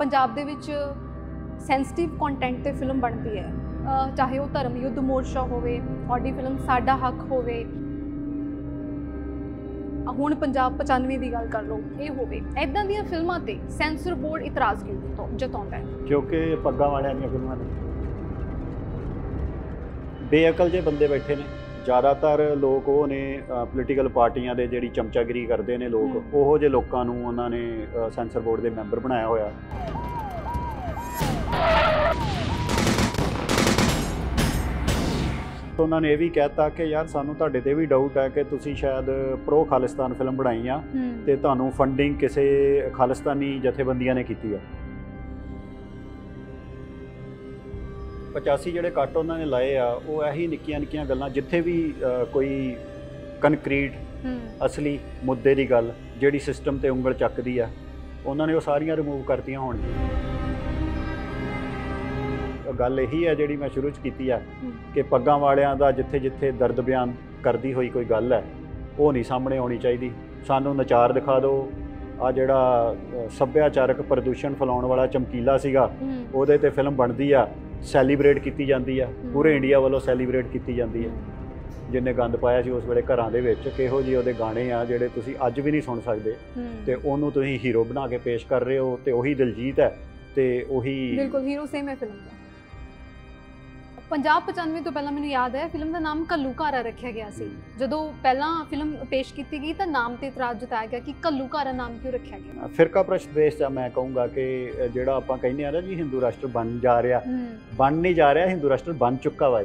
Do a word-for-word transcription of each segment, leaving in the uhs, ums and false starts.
पंजाब दे विच sensitive content ते फिल्म बनती है, चाहे वो धर्म युद्ध मोर्चा होवे, तुहाडी फिल्म साडा हक होवे, हुण पंजाब पचानवे की गल कर लो, ये होवे, इदां दीयां फिल्मां ते सेंसर बोर्ड इतराज़ क्यों जताउंदा है? क्योंकि पग्गां वालियां दीयां फिल्मां ने बेअकल जे बंदे बैठे ने। ज़्यादातर लोग वो ने पोलीटिकल पार्टियां दे जिहड़ी चमचागिरी करते हैं लोग, ओहो जे लोकां नूं उन्हां ने सेंसर बोर्ड के मैंबर बनाया होया। तो उन्होंने ये भी कहता कि यार सानू तुहाडे ते भी डाउट है कि तुसी शायद प्रो खालिस्तान फिल्म बनाई आ ते तुहानू फंडिंग किसी खालिस्तानी जथेबंदियां ने की है। पचासी जिहड़े कट उन्होंने लाए आ वो यही निक्कियां निक्कियां गल्लां, जिथे भी आ, कोई कनक्रीट असली मुद्दे की गल जिहड़ी सिस्टम ते उंगल चकदी आ, उन्होंने वो सारियां रिमूव करतियां होण। गल यही है जिहड़ी मैं शुरू च कीती है कि पग्गां वालियां दा जिथे जिथे दर्द बयान करदी होई कोई गल है वो नहीं सामने आनी चाहिए। सानू नचार दिखा दो, आ जिहड़ा सभ्याचारक प्रदूषण फैलाउण वाला चमकीला सीगा उहदे ते फिल्म बनदी आ, सैलीब्रेट की जाती है, पूरे इंडिया वालों सैलीब्रेट की जाती है। जिन्हें गंद पाया सी उस वेले घरां दे विच, किहो जी उहदे गाने आ जिहड़े तुसीं अज भी नहीं सुन सकदे ते ओहनूं तुसीं हीरो बना के पेश कर रहे हो, ते ओही दिलजीत है ते ओही बिल्कुल हीरो सेम है फिल्म का। पंजाब पचानवे तो पहला मैनूं याद है फिल्म का नाम घल्लूघारा रखा गया सी। जदों पहला फिल्म पेश की गई तो नाम ते इतराज़ जताया गया कि घल्लूघारा नाम क्यों रखा गया? फिरका प्रस्त देश चा मैं कहूँगा कि जिहड़ा आपां कहने आ ना जी हिंदू राष्ट्र बन जा रहा, बन नहीं जा रहा, हिंदू राष्ट्र बन चुका वा।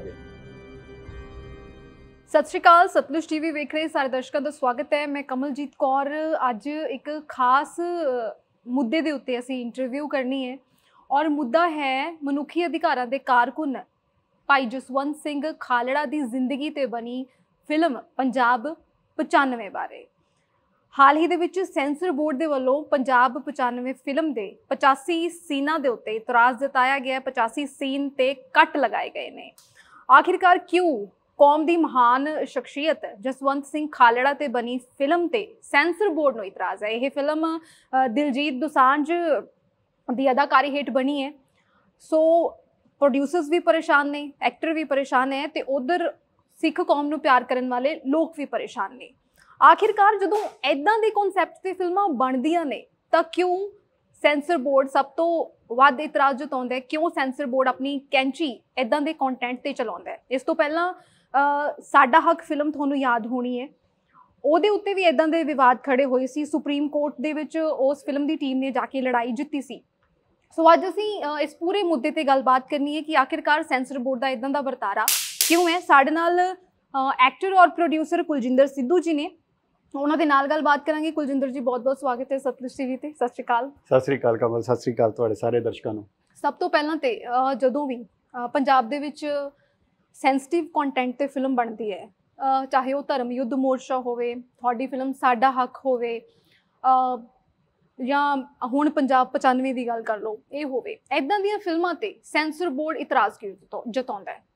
सत श्री अकाल, सतलुज टीवी वेख रहे सारे दर्शकों का स्वागत है। मैं कमलजीत कौर अज एक खास मुद्दे के उत्ते असीं इंटरव्यू करनी है और मुद्दा है मनुखी अधिकारां दे कारकुन भाई जसवंत सिंह खालड़ा की जिंदगी ते बनी फिल्म पंजाब पचानवे बारे। हाल ही दे विच सेंसर बोर्ड दे वल्लों पंजाब पचानवे फिल्म के पचासी सीनां दे उत्ते इतराज़ जताया गया, पचासी सीन ते कट लगाए गए ने। आखिरकार क्यों कौम की महान शख्सियत जसवंत सिंह खालड़ा ते बनी फिल्म ते सेंसर बोर्ड नूं इतराज़ है? यह फिल्म दिलजीत दोसांझ की अदाकारी हेठ बनी है, सो प्रोड्यूसर्स भी परेशान ने, एक्टर भी परेशान है, तो उधर सिख कौम नूं प्यार करने वाले लोग भी परेशान ने। आखिरकार जदों इदां दे कॉन्सैप्ट ते फिल्मां बनदियां ने तां क्यों सेंसर बोर्ड सब तो वध इतराज़ जताउंदा है? क्यों सेंसर बोर्ड अपनी कैंची इदां दे कंटेंट ते चलाउंदा है? इस तो पहलां साडा हक फिल्म तुहानूं याद होनी है, ਉਹਦੇ ਉੱਤੇ भी इदां दे विवाद खड़े होए सी। सुप्रीम कोर्ट दे विच उस फिल्म की टीम ने जाके लड़ाई जित्ती सी। सो अज असीं इस पूरे मुद्दे ते गलबात करनी है कि आखिरकार सेंसर बोर्ड का इदां दा वरतारा क्यों है। साडे नाल एक्टर और प्रोड्यूसर कुलजिंदर सिद्धू जी ने, उन्हां दे नाल गलबात करांगे। कुलजिंदर जी बहुत बहुत स्वागत है सतलुज टीवी ते। सत श्री अकाल। सत श्री अकाल कमल, सत श्री अकाल तुहाडे सारे दर्शकों नूं। सब तो पहलां ते जदों भी पंजाब दे विच सेंसिटिव कंटेंट ते फिल्म बनती है, चाहे वो धर्म युद्ध मोर्चा होवे, तुहाडी फिल्म साडा हक होवे, या हुण पंजाब पचानवे की गल कर लो, ये होवे, इदां दीयां फिल्मां ते सेंसर बोर्ड इतराज़ क्यों जताउंदा है?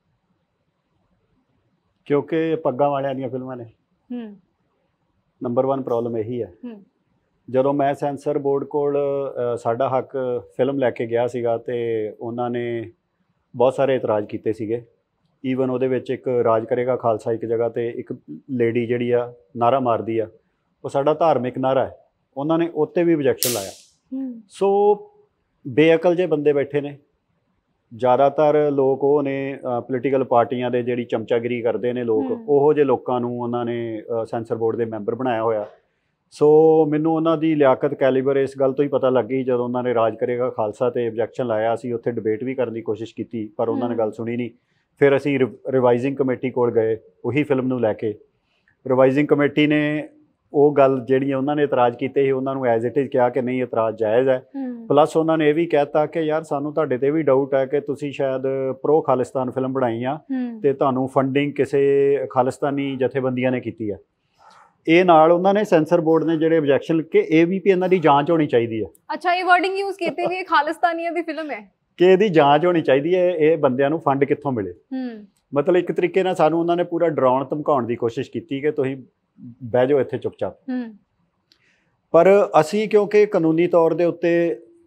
क्योंकि पग्गां वालियां दीयां फिल्मां ने। नंबर वन प्रॉब्लम यही है। जदों मैं सेंसर बोर्ड कोल साडा हक फिल्म लैके गया सीगा ते उन्हां ने बहुत सारे इतराज़ कीते सीगे। ईवन उहदे विच एक राज करेगा खालसा एक जगह ते एक लेडी जिहड़ी आ नारा मारदी आ, वो साडा धार्मिक नारा है, उन्होंने उत्ते भी ऑब्जैक्शन लाया। सो बेअकल जे बंदे बैठे ने। ज़्यादातर लोग वो ने पोलीटिकल पार्टियां दे जिहड़ी चमचागिरी करते हैं लोग, ओहो जे लोकां नूं उन्होंने सेंसर बोर्ड के मैंबर बनाया होया। सो मैनूं उन्हां दी लियाकत कैलीबर इस गल तो ही पता लग गई जदों उन्होंने राज करेगा खालसा ते ऑब्जैक्शन लाया। असीं उत्थे डिबेट भी करने की कोशिश की पर उन्होंने गल सुनी नहीं। फिर असीं रिवाइजिंग कमेटी कोल गए उही फिल्म नूं लैके। रिवाइजिंग कमेटी ने वो गल जिहड़ी उन्होंने इतराज़ किए उन्होंने एज इट इज़ कहा कि नहीं इतराज़ जायज़ है। प्लस उन्होंने ये भी कहता कि यार सानू तुहाडे ते भी डाउट है कि तुसीं शायद प्रो खालिस्तान फिल्म बनाई आ ते तुहानू फंडिंग किसी खालिस्तानी जथेबंदियां ने की है। ये नाल उन्होंने सेंसर बोर्ड ने जिहड़े ऑब्जैक्शन लिखे ये भी इन्हां दी जांच होनी चाहिए है। अच्छा, ये वर्डिंग यूज़ कीती भी खालिस्तानियां दी फिल्म है कि इहदी जांच होनी चाहिए है, ये बंदियां नू फंड कित्थों मिले। मतलब एक तरीके नाल सानू उन्होंने पूरा डराउण धमकाउण की कोशिश की कि तुसीं बह जाओ इत्थे चुपचाप। पर असी क्योंकि कानूनी तौर के उत्ते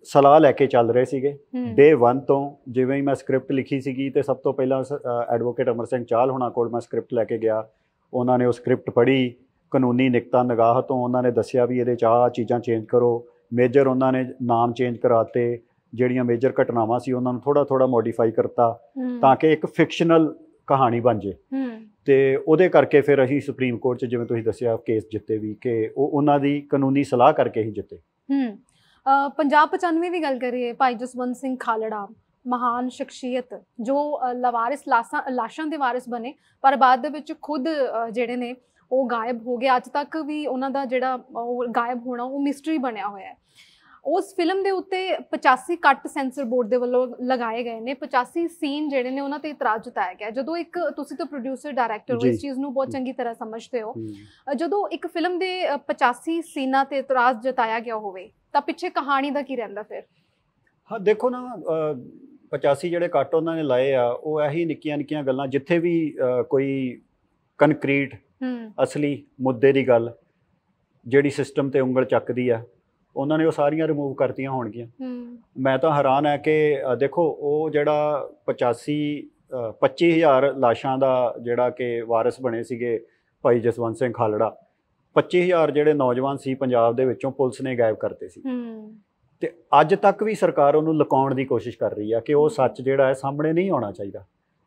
ਸਲਾਹ ਲੈ ਕੇ ਚੱਲ ਰਹੇ ਸੀਗੇ ਡੇ ਵਨ ਤੋਂ। ਜਿਵੇਂ ਹੀ ਮੈਂ ਸਕ੍ਰਿਪਟ ਲਿਖੀ ਸੀਗੀ ਤੇ ਸਭ ਤੋਂ ਪਹਿਲਾਂ ਐਡਵੋਕੇਟ ਅਮਰ ਸਿੰਘ ਚਾਹਲ ਹੋਣਾ ਕੋਲ ਮੈਂ ਸਕ੍ਰਿਪਟ ਲੈ ਕੇ ਗਿਆ। ਉਹਨਾਂ ਨੇ ਉਹ ਸਕ੍ਰਿਪਟ ਪੜ੍ਹੀ, ਕਾਨੂੰਨੀ ਨਿਕਤਾ ਨਿਗਾਹ ਤੋਂ ਉਹਨਾਂ ਨੇ ਦੱਸਿਆ ਵੀ ਇਹਦੇ 'ਚ ਆਹ ਚੀਜ਼ਾਂ ਚੇਂਜ ਕਰੋ। ਮੇਜਰ ਉਹਨਾਂ ਨੇ ਨਾਮ ਚੇਂਜ ਕਰਾਤੇ, ਜਿਹੜੀਆਂ ਮੇਜਰ ਘਟਨਾਵਾਂ ਸੀ ਉਹਨਾਂ ਨੂੰ ਥੋੜ੍ਹਾ ਥੋੜ੍ਹਾ ਮੋਡੀਫਾਈ ਕਰਤਾ ਤਾਂ ਕਿ ਇੱਕ ਫਿਕਸ਼ਨਲ ਕਹਾਣੀ ਬਣ ਜੇ। ਤੇ ਉਹਦੇ ਕਰਕੇ ਫਿਰ ਅਸੀਂ ਸੁਪਰੀਮ ਕੋਰਟ 'ਚ ਜਿਵੇਂ ਤੁਸੀਂ ਦੱਸਿਆ ਕੇਸ ਜਿੱਤੇ ਵੀ, ਕਿ ਉਹ ਉਹਨਾਂ ਦੀ ਕਾਨੂੰਨੀ ਸਲਾਹ ਕਰਕੇ ਹੀ ਜਿੱਤੇ। ਪੰਜਾਬ ਪਚਾਨਵੇਂ ਦੀ ਗੱਲ ਕਰੀਏ, ਭਾਈ ਜਸਵੰਤ ਸਿੰਘ ਖਾਲੜਾ ਮਹਾਨ ਸ਼ਖਸੀਅਤ ਜੋ ਲਵਾਰਿਸ ਲਾਸ਼ਾਂ ਲਾਸ਼ਾਂ ਦੇ ਵਾਰਿਸ ਬਣੇ, ਪਰ ਬਾਅਦ ਦੇ ਵਿੱਚ ਖੁਦ ਜਿਹੜੇ ਨੇ ਉਹ ਗਾਇਬ ਹੋ ਗਏ। ਅੱਜ ਤੱਕ ਵੀ ਉਹਨਾਂ ਦਾ ਜਿਹੜਾ ਉਹ ਗਾਇਬ ਹੋਣਾ ਉਹ ਮਿਸਟਰੀ ਬਣਿਆ ਹੋਇਆ ਹੈ। ਉਸ ਫਿਲਮ ਦੇ ਉੱਤੇ ਪਚਾਸੀ ਕੱਟ ਸੈਂਸਰ ਬੋਰਡ ਦੇ ਵੱਲੋਂ ਲਗਾਏ ਗਏ ਨੇ, ਪਚਾਸੀ ਸੀਨ ਜਿਹੜੇ ਨੇ ਉਹਨਾਂ ਤੇ ਇਤਰਾਜ਼ ਜਤਾਇਆ ਗਿਆ। ਜਦੋਂ ਇੱਕ ਤੁਸੀਂ ਤਾਂ ਪ੍ਰੋਡਿਊਸਰ ਡਾਇਰੈਕਟਰ ਹੋ, ਇਸ ਚੀਜ਼ ਨੂੰ ਬਹੁਤ ਚੰਗੀ ਤਰ੍ਹਾਂ ਸਮਝਦੇ ਹੋ, ਜਦੋਂ ਇੱਕ ਫਿਲਮ ਦੇ ਪਚਾਸੀ ਸੀਨਾਂ ਤੇ ਇਤਰਾਜ਼ ਜਤਾਇਆ ਗਿਆ ਹੋਵੇ ਤਾਂ ਪਿੱਛੇ ਕਹਾਣੀ ਦਾ ਕੀ ਰਹਿੰਦਾ ਫਿਰ? ਹਾਂ ਦੇਖੋ ਨਾ, ਪਚਾਸੀ ਜਿਹੜੇ ਕੱਟ ਉਹਨਾਂ ਨੇ ਲਾਏ ਆ ਉਹ ਇਹੀ ਨਿੱਕੀਆਂ ਨਿੱਕੀਆਂ ਗੱਲਾਂ, ਜਿੱਥੇ ਵੀ ਕੋਈ ਕਨਕਰੀਟ ਅਸਲੀ ਮੁੱਦੇ ਦੀ ਗੱਲ ਜਿਹੜੀ ਸਿਸਟਮ ਤੇ ਉਂਗਲ ਚੱਕਦੀ ਆ, ਉਹਨਾਂ ਨੇ ਉਹ ਸਾਰੀਆਂ ਰਿਮੂਵ ਕਰਤੀਆਂ ਹੋਣਗੀਆਂ। ਮੈਂ ਤਾਂ ਹੈਰਾਨ ਹੈ ਕਿ ਦੇਖੋ ਉਹ ਜਿਹੜਾ ਪਚਾਸੀ ਪੱਚੀ ਹਜ਼ਾਰ ਲਾਸ਼ਾਂ ਦਾ ਜਿਹੜਾ ਕਿ ਵਾਰਿਸ ਬਣੇ ਸੀਗੇ ਭਾਈ ਜਸਵੰਤ ਸਿੰਘ ਖਾਲੜਾ, ਪੱਚੀ ਹਜ਼ਾਰ ਜਿਹੜੇ ਨੌਜਵਾਨ ਸੀ ਪੰਜਾਬ ਦੇ ਵਿੱਚੋਂ ਪੁਲਿਸ ਨੇ ਗਾਇਬ ਕਰਤੇ ਸੀ। ਤੇ ਅੱਜ ਤੱਕ ਵੀ ਸਰਕਾਰ ਉਹਨੂੰ ਲੁਕਾਉਣ ਦੀ ਕੋਸ਼ਿਸ਼ ਕਰ ਰਹੀ ਆ ਕਿ ਉਹ ਸੱਚ ਜਿਹੜਾ ਹੈ ਸਾਹਮਣੇ ਨਹੀਂ ਆਉਣਾ ਚਾਹੀਦਾ।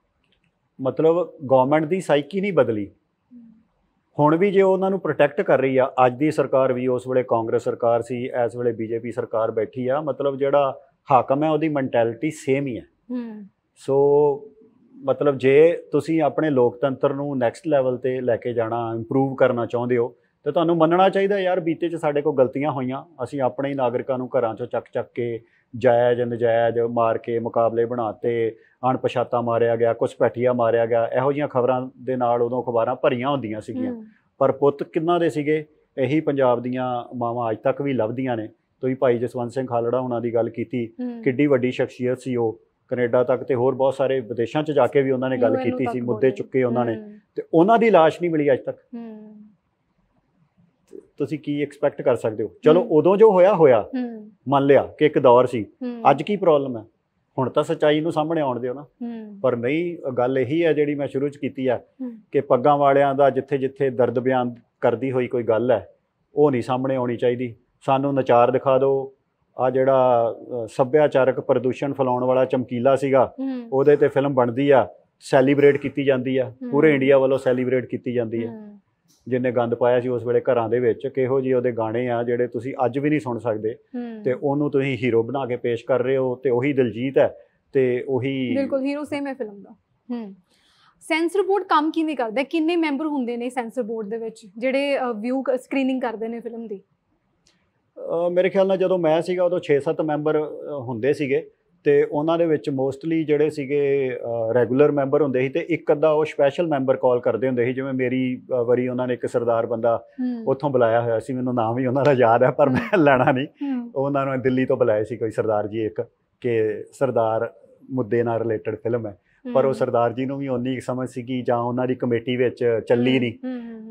ਮਤਲਬ ਗਵਰਨਮੈਂਟ ਦੀ ਸਾਈਕੀ ਨਹੀਂ ਬਦਲੀ। ਹੁਣ ਵੀ ਜੇ ਉਹਨਾਂ ਨੂੰ ਪ੍ਰੋਟੈਕਟ ਕਰ ਰਹੀ ਆ, ਅੱਜ ਦੀ ਸਰਕਾਰ ਵੀ, ਉਸ ਵੇਲੇ ਕਾਂਗਰਸ ਸਰਕਾਰ ਸੀ, ਇਸ ਵੇਲੇ ਬੀਜੇਪੀ ਸਰਕਾਰ ਬੈਠੀ ਆ, ਮਤਲਬ ਜਿਹੜਾ ਹਾਕਮ ਹੈ ਉਹਦੀ ਮੈਂਟੈਲਿਟੀ ਸੇਮ ਹੀ ਹੈ। ਸੋ ਮਤਲਬ ਜੇ ਤੁਸੀਂ ਆਪਣੇ ਲੋਕਤੰਤਰ ਨੂੰ ਨੈਕਸਟ ਲੈਵਲ ਤੇ ਲੈ ਕੇ ਜਾਣਾ, ਇੰਪਰੂਵ ਕਰਨਾ ਚਾਹੁੰਦੇ ਹੋ, ਤਾਂ ਤੁਹਾਨੂੰ ਮੰਨਣਾ ਚਾਹੀਦਾ ਯਾਰ ਬੀਤੇ 'ਚ ਸਾਡੇ ਕੋਲ ਗਲਤੀਆਂ ਹੋਈਆਂ। ਅਸੀਂ ਆਪਣੇ ਹੀ ਨਾਗਰਿਕਾਂ ਨੂੰ ਘਰਾਂ 'ਚੋਂ ਚੱਕ ਚੱਕ ਕੇ ਜਾਇਜ਼ ਨਜਾਇਜ਼ ਮਾਰ ਕੇ ਮੁਕਾਬਲੇ ਬਣਾਤੇ, ਅਣਪਛਾਤਾ ਮਾਰਿਆ ਗਿਆ, ਘੁਸਪੈਠੀਆ ਮਾਰਿਆ ਗਿਆ, ਇਹੋ ਜਿਹੀਆਂ ਖਬਰਾਂ ਦੇ ਨਾਲ ਉਦੋਂ ਅਖਬਾਰਾਂ ਭਰੀਆਂ ਹੁੰਦੀਆਂ ਸੀਗੀਆਂ। ਪਰ ਪੁੱਤ ਕਿੰਨਾਂ ਦੇ ਸੀਗੇ? ਇਹੀ ਪੰਜਾਬ ਦੀਆਂ ਮਾਵਾਂ ਅੱਜ ਤੱਕ ਵੀ ਲੱਭਦੀਆਂ ਨੇ। ਤੁਸੀਂ ਭਾਈ ਜਸਵੰਤ ਸਿੰਘ ਖਾਲੜਾ ਉਹਨਾਂ ਦੀ ਗੱਲ ਕੀਤੀ, ਕਿੱਡੀ ਵੱਡੀ ਸ਼ਖਸੀਅਤ ਸੀ ਉਹ। ਕੈਨੇਡਾ ਤੱਕ ਤੇ ਹੋਰ ਬਹੁਤ ਸਾਰੇ ਵਿਦੇਸ਼ਾਂ 'ਚ ਜਾ ਕੇ ਵੀ ਉਹਨਾਂ ਨੇ ਗੱਲ ਕੀਤੀ ਸੀ, ਮੁੱਦੇ ਚੁੱਕੇ ਉਹਨਾਂ ਨੇ, ਤੇ ਉਹਨਾਂ ਦੀ ਲਾਸ਼ ਨਹੀਂ ਮਿਲੀ ਅੱਜ ਤੱਕ। ਤੁਸੀਂ ਕੀ ਐਕਸਪੈਕਟ ਕਰ ਸਕਦੇ ਹੋ? ਚਲੋ ਉਦੋਂ ਜੋ ਹੋਇਆ ਹੋਇਆ, ਮੰਨ ਲਿਆ ਕਿ ਇੱਕ ਦੌਰ ਸੀ। ਅੱਜ ਕੀ ਪ੍ਰੋਬਲਮ ਹੈ? ਹੁਣ ਤਾਂ ਸੱਚਾਈ ਨੂੰ ਸਾਹਮਣੇ ਆਉਣ ਦਿਓ ਨਾ। ਪਰ ਨਹੀਂ, ਗੱਲ ਇਹੀ ਹੈ ਜਿਹੜੀ ਮੈਂ ਸ਼ੁਰੂ 'ਚ ਕੀਤੀ ਆ ਕਿ ਪੱਗਾਂ ਵਾਲਿਆਂ ਦਾ ਜਿੱਥੇ ਜਿੱਥੇ ਦਰਦ ਬਿਆਨ ਕਰਦੀ ਹੋਈ ਕੋਈ ਗੱਲ ਹੈ ਉਹ ਨਹੀਂ ਸਾਹਮਣੇ ਆਉਣੀ ਚਾਹੀਦੀ। ਸਾਨੂੰ ਨਚਾਰ ਦਿਖਾ ਦਿਓ। ਆ ਜਿਹੜਾ ਸੱਭਿਆਚਾਰਕ ਪ੍ਰਦੂਸ਼ਣ ਫੈਲਾਉਣ ਵਾਲਾ ਚਮਕੀਲਾ ਸੀਗਾ, ਉਹਦੇ ਤੇ ਫਿਲਮ ਬਣਦੀ ਆ, ਸੈਲੀਬ੍ਰੇਟ ਕੀਤੀ ਜਾਂਦੀ ਆ, ਪੂਰੇ ਇੰਡੀਆ ਵੱਲੋਂ ਸੈਲੀਬ੍ਰੇਟ ਕੀਤੀ ਜਾਂਦੀ ਹੈ। ਜਿਹਨੇ ਗੰਦ ਪਾਇਆ ਸੀ ਉਸ ਵੇਲੇ ਘਰਾਂ ਦੇ ਵਿੱਚ, ਕਿਹੋ ਜਿਹੇ ਉਹਦੇ ਗਾਣੇ ਆ ਜਿਹੜੇ ਤੁਸੀਂ ਅੱਜ ਵੀ ਨਹੀਂ ਸੁਣ ਸਕਦੇ, ਤੇ ਉਹਨੂੰ ਤੁਸੀਂ ਹੀਰੋ ਬਣਾ ਕੇ ਪੇਸ਼ ਕਰ ਰਹੇ ਹੋ। ਤੇ ਉਹੀ ਦਿਲਜੀਤ ਹੈ ਤੇ ਉਹੀ ਬਿਲਕੁਲ ਹੀਰੋ ਸੇਮ ਹੈ ਫਿਲਮ ਦਾ। ਹੂੰ ਸੈਂਸਰ ਬੋਰਡ ਕੰਮ ਕਿਵੇਂ ਕਰਦਾ? ਕਿੰਨੇ ਮੈਂਬਰ ਹੁੰਦੇ ਨੇ ਸੈਂਸਰ ਬੋਰਡ ਦੇ ਵਿੱਚ ਜਿਹੜੇ ਵਿਊ ਸਕਰੀਨਿੰਗ ਕਰਦੇ ਨੇ ਫਿਲਮ ਦੀ? ਮੇਰੇ ਖਿਆਲ ਨਾਲ ਜਦੋਂ ਮੈਂ ਸੀਗਾ ਉਦੋਂ ਛੇ ਸੱਤ ਮੈਂਬਰ ਹੁੰਦੇ ਸੀਗੇ, ਤੇ ਉਹਨਾਂ ਦੇ ਵਿੱਚ ਮੋਸਟਲੀ ਜਿਹੜੇ ਸੀਗੇ ਰੈਗੂਲਰ ਮੈਂਬਰ ਹੁੰਦੇ ਸੀ, ਤੇ ਇੱਕ ਅੱਧਾ ਉਹ ਸਪੈਸ਼ਲ ਮੈਂਬਰ ਕਾਲ ਕਰਦੇ ਹੁੰਦੇ ਸੀ। ਜਿਵੇਂ ਮੇਰੀ ਵਾਰੀ ਉਹਨਾਂ ਨੇ ਇੱਕ ਸਰਦਾਰ ਬੰਦਾ ਉੱਥੋਂ ਬੁਲਾਇਆ ਹੋਇਆ ਸੀ, ਮੈਨੂੰ ਨਾਮ ਵੀ ਉਹਨਾਂ ਦਾ ਯਾਦ ਹੈ ਪਰ ਮੈਂ ਲੈਣਾ ਨਹੀਂ। ਉਹਨਾਂ ਨੂੰ ਦਿੱਲੀ ਤੋਂ ਬੁਲਾਏ ਸੀ ਕੋਈ ਸਰਦਾਰ ਜੀ ਇੱਕ, ਕਿ ਸਰਦਾਰ ਮੁੱਦੇ ਨਾਲ ਰਿਲੇਟਡ ਫਿਲਮ ਹੈ। ਪਰ ਉਹ ਸਰਦਾਰ ਜੀ ਨੂੰ ਵੀ ਉਨੀ ਸਮਝ ਸੀਗੀ ਜਾਂ ਉਹਨਾਂ ਦੀ ਕਮੇਟੀ ਵਿੱਚ ਚੱਲੀ ਨਹੀਂ,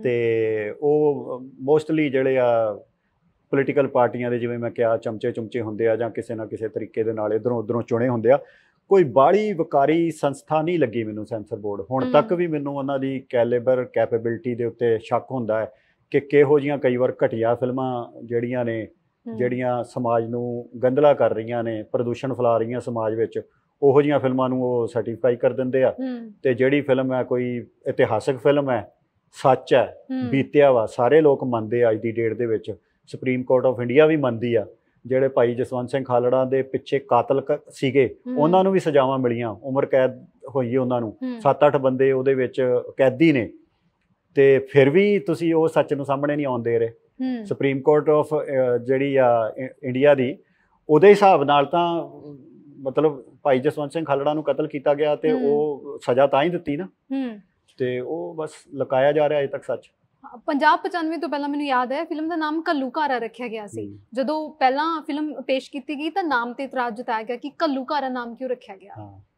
ਤੇ ਉਹ ਮੋਸਟਲੀ ਜਿਹੜੇ ਆ ਪੋਲੀਟੀਕਲ ਪਾਰਟੀਆਂ ਦੇ, ਜਿਵੇਂ ਮੈਂ ਕਿਹਾ, ਚਮਚੇ ਚੁਮਚੇ ਹੁੰਦੇ ਆ ਜਾਂ ਕਿਸੇ ਨਾ ਕਿਸੇ ਤਰੀਕੇ ਦੇ ਨਾਲ ਇੱਧਰੋਂ ਉੱਧਰੋਂ ਚੁਣੇ ਹੁੰਦੇ ਆ। ਕੋਈ ਬਾਹਲੀ ਵਿਕਾਰੀ ਸੰਸਥਾ ਨਹੀਂ ਲੱਗੀ ਮੈਨੂੰ ਸੈਂਸਰ ਬੋਰਡ। ਹੁਣ ਤੱਕ ਵੀ ਮੈਨੂੰ ਉਹਨਾਂ ਦੀ ਕੈਲੀਬਰ ਕੈਪੇਬਿਲਿਟੀ ਦੇ ਉੱਤੇ ਸ਼ੱਕ ਹੁੰਦਾ ਹੈ ਕਿ ਕਿਹੋ ਜਿਹੀਆਂ ਕਈ ਵਾਰ ਘਟੀਆ ਫਿਲਮਾਂ ਜਿਹੜੀਆਂ ਨੇ, ਜਿਹੜੀਆਂ ਸਮਾਜ ਨੂੰ ਗੰਦਲਾ ਕਰ ਰਹੀਆਂ ਨੇ, ਪ੍ਰਦੂਸ਼ਣ ਫੈਲਾ ਰਹੀਆਂ ਸਮਾਜ ਵਿੱਚ, ਉਹੋ ਜਿਹੀਆਂ ਫਿਲਮਾਂ ਨੂੰ ਉਹ ਸਰਟੀਫਾਈ ਕਰ ਦਿੰਦੇ ਆ। ਤੇ ਜਿਹੜੀ ਫਿਲਮ ਹੈ ਕੋਈ ਇਤਿਹਾਸਕ ਫਿਲਮ ਹੈ, ਸੱਚ ਹੈ, ਬੀਤਿਆ ਵਾ, ਸਾਰੇ ਲੋਕ ਮੰਨਦੇ ਆ ਅੱਜ ਦੀ ਡੇਟ ਦੇ ਵਿੱਚ। ਸੁਪਰੀਮ ਕੋਰਟ ਆਫ ਇੰਡੀਆ ਵੀ ਮੰਨਦੀ ਆ। ਜਿਹੜੇ ਭਾਈ ਜਸਵੰਤ ਸਿੰਘ ਖਾਲੜਾ ਦੇ ਪਿੱਛੇ ਕਾਤਲ ਸੀਗੇ ਉਹਨਾਂ ਨੂੰ ਵੀ ਸਜ਼ਾਵਾਂ ਮਿਲੀਆਂ, ਉਮਰ ਕੈਦ ਹੋਈ ਉਹਨਾਂ ਨੂੰ, ਸੱਤ ਅੱਠ ਬੰਦੇ ਉਹਦੇ ਵਿੱਚ ਕੈਦੀ ਨੇ, ਤੇ ਫਿਰ ਵੀ ਤੁਸੀਂ ਉਹ ਸੱਚ ਨੂੰ ਸਾਹਮਣੇ ਨਹੀਂ ਆਉਣ ਦੇ ਰਹੇ। ਸੁਪਰੀਮ ਕੋਰਟ ਆਫ ਜਿਹੜੀ ਆ ਇੰਡੀਆ ਦੀ, ਉਹਦੇ ਹਿਸਾਬ ਨਾਲ ਤਾਂ ਮਤਲਬ ਭਾਈ ਜਸਵੰਤ ਸਿੰਘ ਖਾਲੜਾ ਨੂੰ ਕਤਲ ਕੀਤਾ ਗਿਆ ਤੇ ਉਹ ਸਜ਼ਾ ਤਾਂ ਹੀ ਦਿੱਤੀ ਨਾ, ਤੇ ਉਹ ਬਸ ਲੁਕਾਇਆ ਜਾ ਰਿਹਾ ਅਜੇ ਤੱਕ ਸੱਚ। ਪੰਜਾਬ ਪਚਾਨਵੇਂ ਤੋਂ ਪਹਿਲਾਂ ਮੈਨੂੰ ਯਾਦ ਹੈ ਫਿਲਮ ਦਾ ਨਾਮ ਘੱਲੂਘਾਰਾ ਰੱਖਿਆ ਗਿਆ ਸੀ। ਜਦੋਂ ਪਹਿਲਾਂ ਫਿਲਮ ਪੇਸ਼ ਕੀਤੀ ਗਈ ਤਾਂ ਨਾਮ ਤੇ ਇਤਰਾਜ਼ ਜਤਾਇਆ ਗਿਆ ਕਿ ਘੱਲੂਘਾਰਾ ਨਾਮ ਕਿਉਂ ਰੱਖਿਆ ਗਿਆ।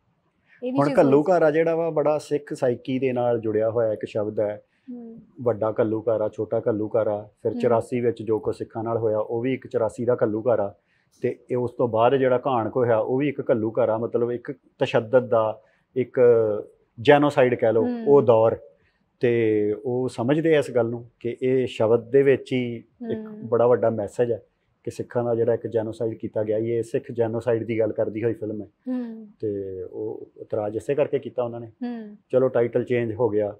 ਹੁਣ ਘੱਲੂਘਾਰਾ ਜਿਹੜਾ ਵਾ ਬੜਾ ਸਿੱਖ ਸਾਈਕੀ ਦੇ ਨਾਲ ਜੁੜਿਆ ਹੋਇਆ ਇੱਕ ਸ਼ਬਦ ਹੈ। ਵੱਡਾ ਘੱਲੂਘਾਰਾ, ਛੋਟਾ ਘੱਲੂਘਾਰਾ, ਫਿਰ ਚੁਰਾਸੀ ਵਿੱਚ ਜੋ ਕੁਛ ਸਿੱਖਾਂ ਨਾਲ ਹੋਇਆ ਉਹ ਵੀ ਇੱਕ ਚੁਰਾਸੀ ਦਾ ਘੱਲੂਘਾਰਾ। ਤੇ ਇਹ ਉਸ ਤੋਂ ਬਾਅਦ ਜਿਹੜਾ ਘਾਣਕ ਹੋਇਆ ਉਹ ਵੀ ਇੱਕ ਘੱਲੂ ਘਾਰਾ, ਮਤਲਬ ਇੱਕ ਤਸ਼ੱਦਦ ਦਾ, ਇੱਕ ਜੈਨੋਸਾਈਡ ਕਹਿ ਲਓ ਉਹ ਦੌਰ। ਤੇ ਉਹ ਸਮਝਦੇ ਆ ਇਸ ਗੱਲ ਨੂੰ ਕਿ ਇਹ ਸ਼ਬਦ ਦੇ ਵਿੱਚ ਹੀ ਇੱਕ ਬੜਾ ਵੱਡਾ ਮੈਸੇਜ ਹੈ ਕਿ ਸਿੱਖਾਂ ਦਾ ਜਿਹੜਾ ਇੱਕ ਜੈਨੋਸਾਈਡ ਕੀਤਾ ਗਿਆ, ਇਹ ਸਿੱਖ ਜੈਨੋਸਾਈਡ ਦੀ ਗੱਲ ਕਰਦੀ ਹੋਈ ਫਿਲਮ ਹੈ। ਤੇ ਉਹ ਇਤਰਾਜ਼ ਇਸੇ ਕਰਕੇ ਕੀਤਾ ਉਹਨਾਂ ਨੇ। ਚਲੋ ਟਾਈਟਲ ਚੇਂਜ ਹੋ ਗਿਆ,